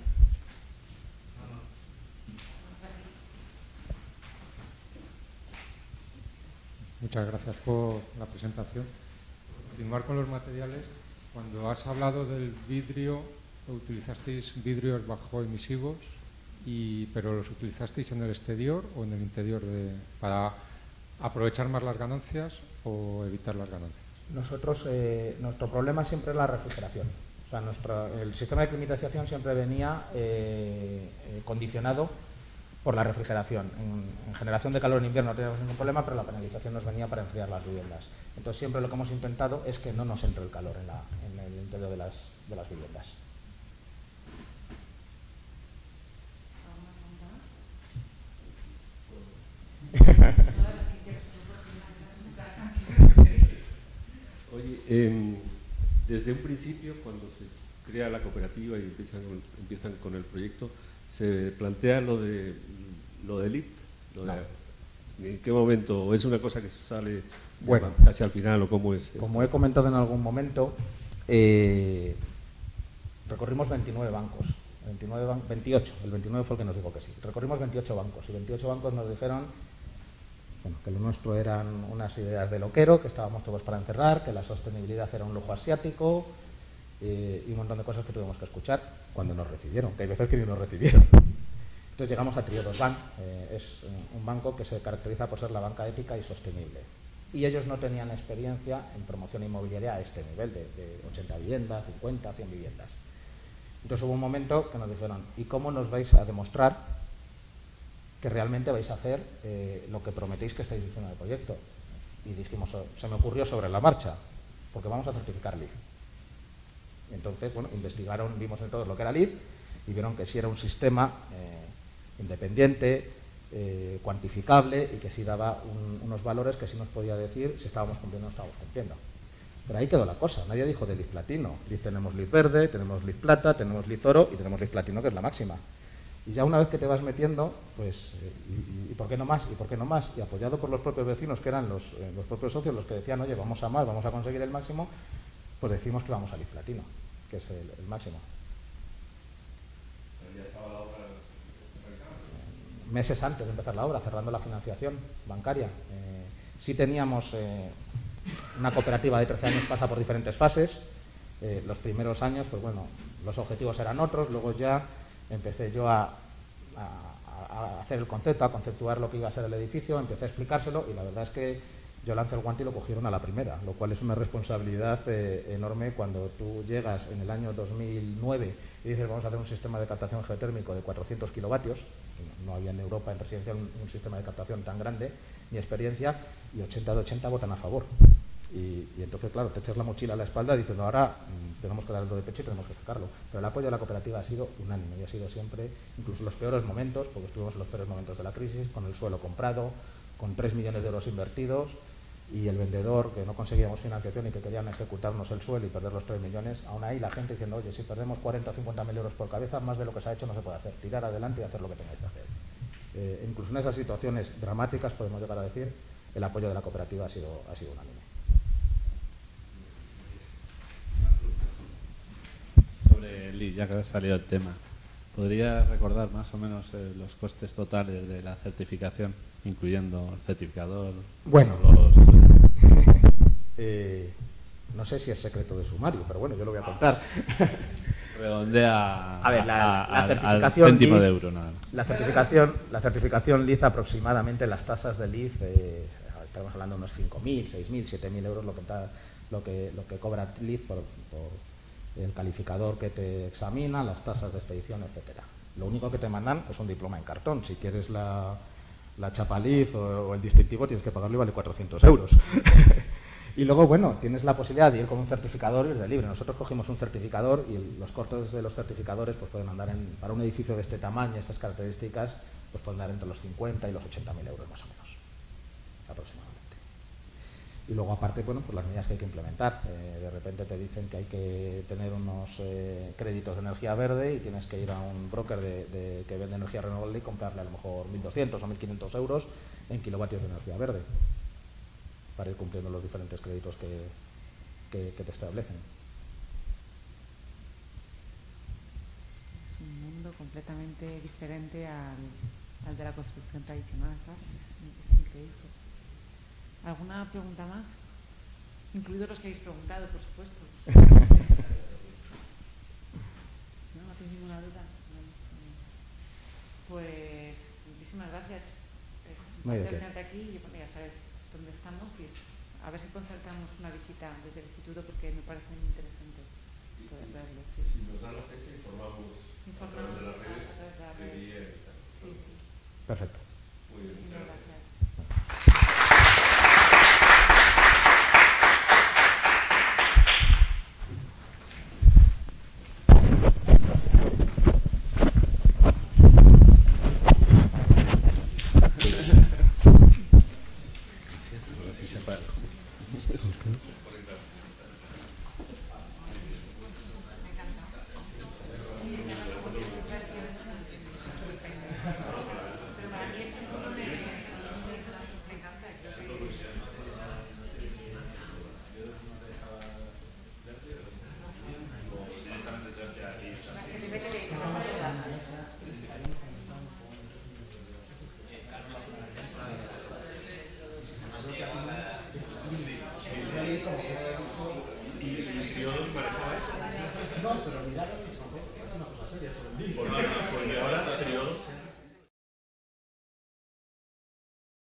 Muchas gracias por la presentación. Continuar con los materiales. Cuando has hablado del vidrio, utilizasteis vidrios bajo emisivos y, pero ¿los utilizasteis en el exterior o en el interior de, para aprovechar más las ganancias o evitar las ganancias? Nosotros, eh, nuestro problema siempre es la refrigeración. O sea, nuestro, el sistema de climatización siempre venía eh, eh, condicionado por la refrigeración. En, en generación de calor en invierno no teníamos ningún problema, pero la penalización nos venía para enfriar las viviendas. Entonces siempre lo que hemos intentado es que no nos entre el calor en, la, en el interior de las, de las viviendas. Oye, eh, desde un principio, cuando se crea la cooperativa y empiezan, empiezan con el proyecto, ¿se plantea lo de lo del I P? Lo de, no. ¿En qué momento? ¿O es una cosa que se sale bueno, casi al final o cómo es? Como he comentado en algún momento, eh, recorrimos veintinueve bancos. veintinueve ban veintiocho, el veintinueve fue el que nos dijo que sí. Recorrimos veintiocho bancos y veintiocho bancos nos dijeron bueno, que lo nuestro eran unas ideas de loquero, que estábamos todos para encerrar, que la sostenibilidad era un lujo asiático eh, y un montón de cosas que tuvimos que escuchar cuando nos recibieron, que hay veces que ni nos recibieron. Entonces llegamos a Triodos Bank, eh, es un banco que se caracteriza por ser la banca ética y sostenible. Y ellos no tenían experiencia en promoción inmobiliaria a este nivel, de, de ochenta viviendas, cincuenta, cien viviendas. Entonces hubo un momento que nos dijeron, ¿y cómo nos vais a demostrar que realmente vais a hacer eh, lo que prometéis que estáis diciendo en el proyecto? Y dijimos, se me ocurrió sobre la marcha, porque vamos a certificar L E E D. Entonces, bueno, investigaron, vimos en todo lo que era L E E D y vieron que sí era un sistema eh, independiente, eh, cuantificable y que sí daba un, unos valores que sí nos podía decir si estábamos cumpliendo o no estábamos cumpliendo. Pero ahí quedó la cosa, nadie dijo de L E E D platino. L E E D tenemos L E E D verde, tenemos L E E D plata, tenemos L E E D oro y tenemos L E E D platino, que es la máxima. Y ya una vez que te vas metiendo, pues, eh, y, y por qué no más, y por qué no más, y apoyado por los propios vecinos, que eran los, eh, los propios socios los que decían, oye, vamos a más, vamos a conseguir el máximo, pues decimos que vamos al L E E D platino, que es el, el máximo. ¿Ya estaba la obra arrancada? Meses antes de empezar la obra, cerrando la financiación bancaria. Eh, sí teníamos eh, una cooperativa de trece años, pasa por diferentes fases. Eh, los primeros años, pues bueno, los objetivos eran otros, luego ya empecé yo a, a, a hacer el concepto, a conceptuar lo que iba a ser el edificio, empecé a explicárselo y la verdad es que yo lancé el guante y lo cogieron a la primera, lo cual es una responsabilidad eh, enorme cuando tú llegas en el año dos mil nueve y dices vamos a hacer un sistema de captación geotérmico de cuatrocientos kilovatios, no había en Europa en residencial un, un sistema de captación tan grande, ni experiencia, y ochenta de ochenta votan a favor. Y, y entonces, claro, te echas la mochila a la espalda diciendo ahora mmm, tenemos que darlo de pecho y tenemos que sacarlo. Pero el apoyo de la cooperativa ha sido unánime y ha sido siempre, incluso en los peores momentos, porque estuvimos en los peores momentos de la crisis, con el suelo comprado, con tres millones de euros invertidos y el vendedor que no conseguíamos financiación y que querían ejecutarnos el suelo y perder los tres millones, aún ahí la gente diciendo, oye, si perdemos cuarenta o cincuenta mil euros por cabeza, más de lo que se ha hecho no se puede hacer, tirar adelante y hacer lo que tengáis que hacer. Eh, incluso en esas situaciones dramáticas, podemos llegar a decir, el apoyo de la cooperativa ha sido, ha sido unánime. Sobre L E E D, ya que ha salido el tema, ¿podría recordar más o menos eh, los costes totales de la certificación, incluyendo el certificador? Bueno, los... eh, no sé si es secreto de sumario, pero bueno, yo lo voy a contar. Redondea a ver, la, a, la certificación al céntimo L E E D, de euro, nada. La certificación, la certificación L E E D aproximadamente las tasas del L E E D, eh, estamos hablando de unos cinco mil, seis mil, siete mil euros lo que, lo que, lo que cobra L E E D por, por el calificador que te examina, las tasas de expedición, etcétera. Lo único que te mandan es un diploma en cartón. Si quieres la, la chapa L E E D o, o el distintivo tienes que pagarlo y vale cuatrocientos euros. Y luego, bueno, tienes la posibilidad de ir con un certificador y es de libre. Nosotros cogimos un certificador y el, los costes de los certificadores pues pueden andar en, para un edificio de este tamaño, estas características, pues pueden andar entre los cincuenta y los ochenta mil euros más o menos, aproximadamente. Y luego, aparte, bueno, pues las medidas que hay que implementar. Eh, de repente te dicen que hay que tener unos eh, créditos de energía verde y tienes que ir a un broker de, de, que vende energía renovable y comprarle a lo mejor mil doscientos o mil quinientos euros en kilovatios de energía verde, para ir cumpliendo los diferentes créditos que, que, que te establecen. Es un mundo completamente diferente al, al de la construcción tradicional, ¿sabes? Es, es increíble. ¿Alguna pregunta más? Incluidos los que habéis preguntado, por supuesto. ¿No? ¿No tenéis ninguna duda? Pues muchísimas gracias. Es un Muy placer bien. tenerte aquí y bueno, ya sabes dónde estamos y a ver si concertamos una visita desde el instituto porque me parece muy interesante poder verlo. Sí. Si nos dan la fecha, informamos, Informamos a través de las a redes través de las de redes. guía y tal. Sí, sí. Perfecto. Muy bien, muchas Muchísimas gracias. gracias. Así se para. Por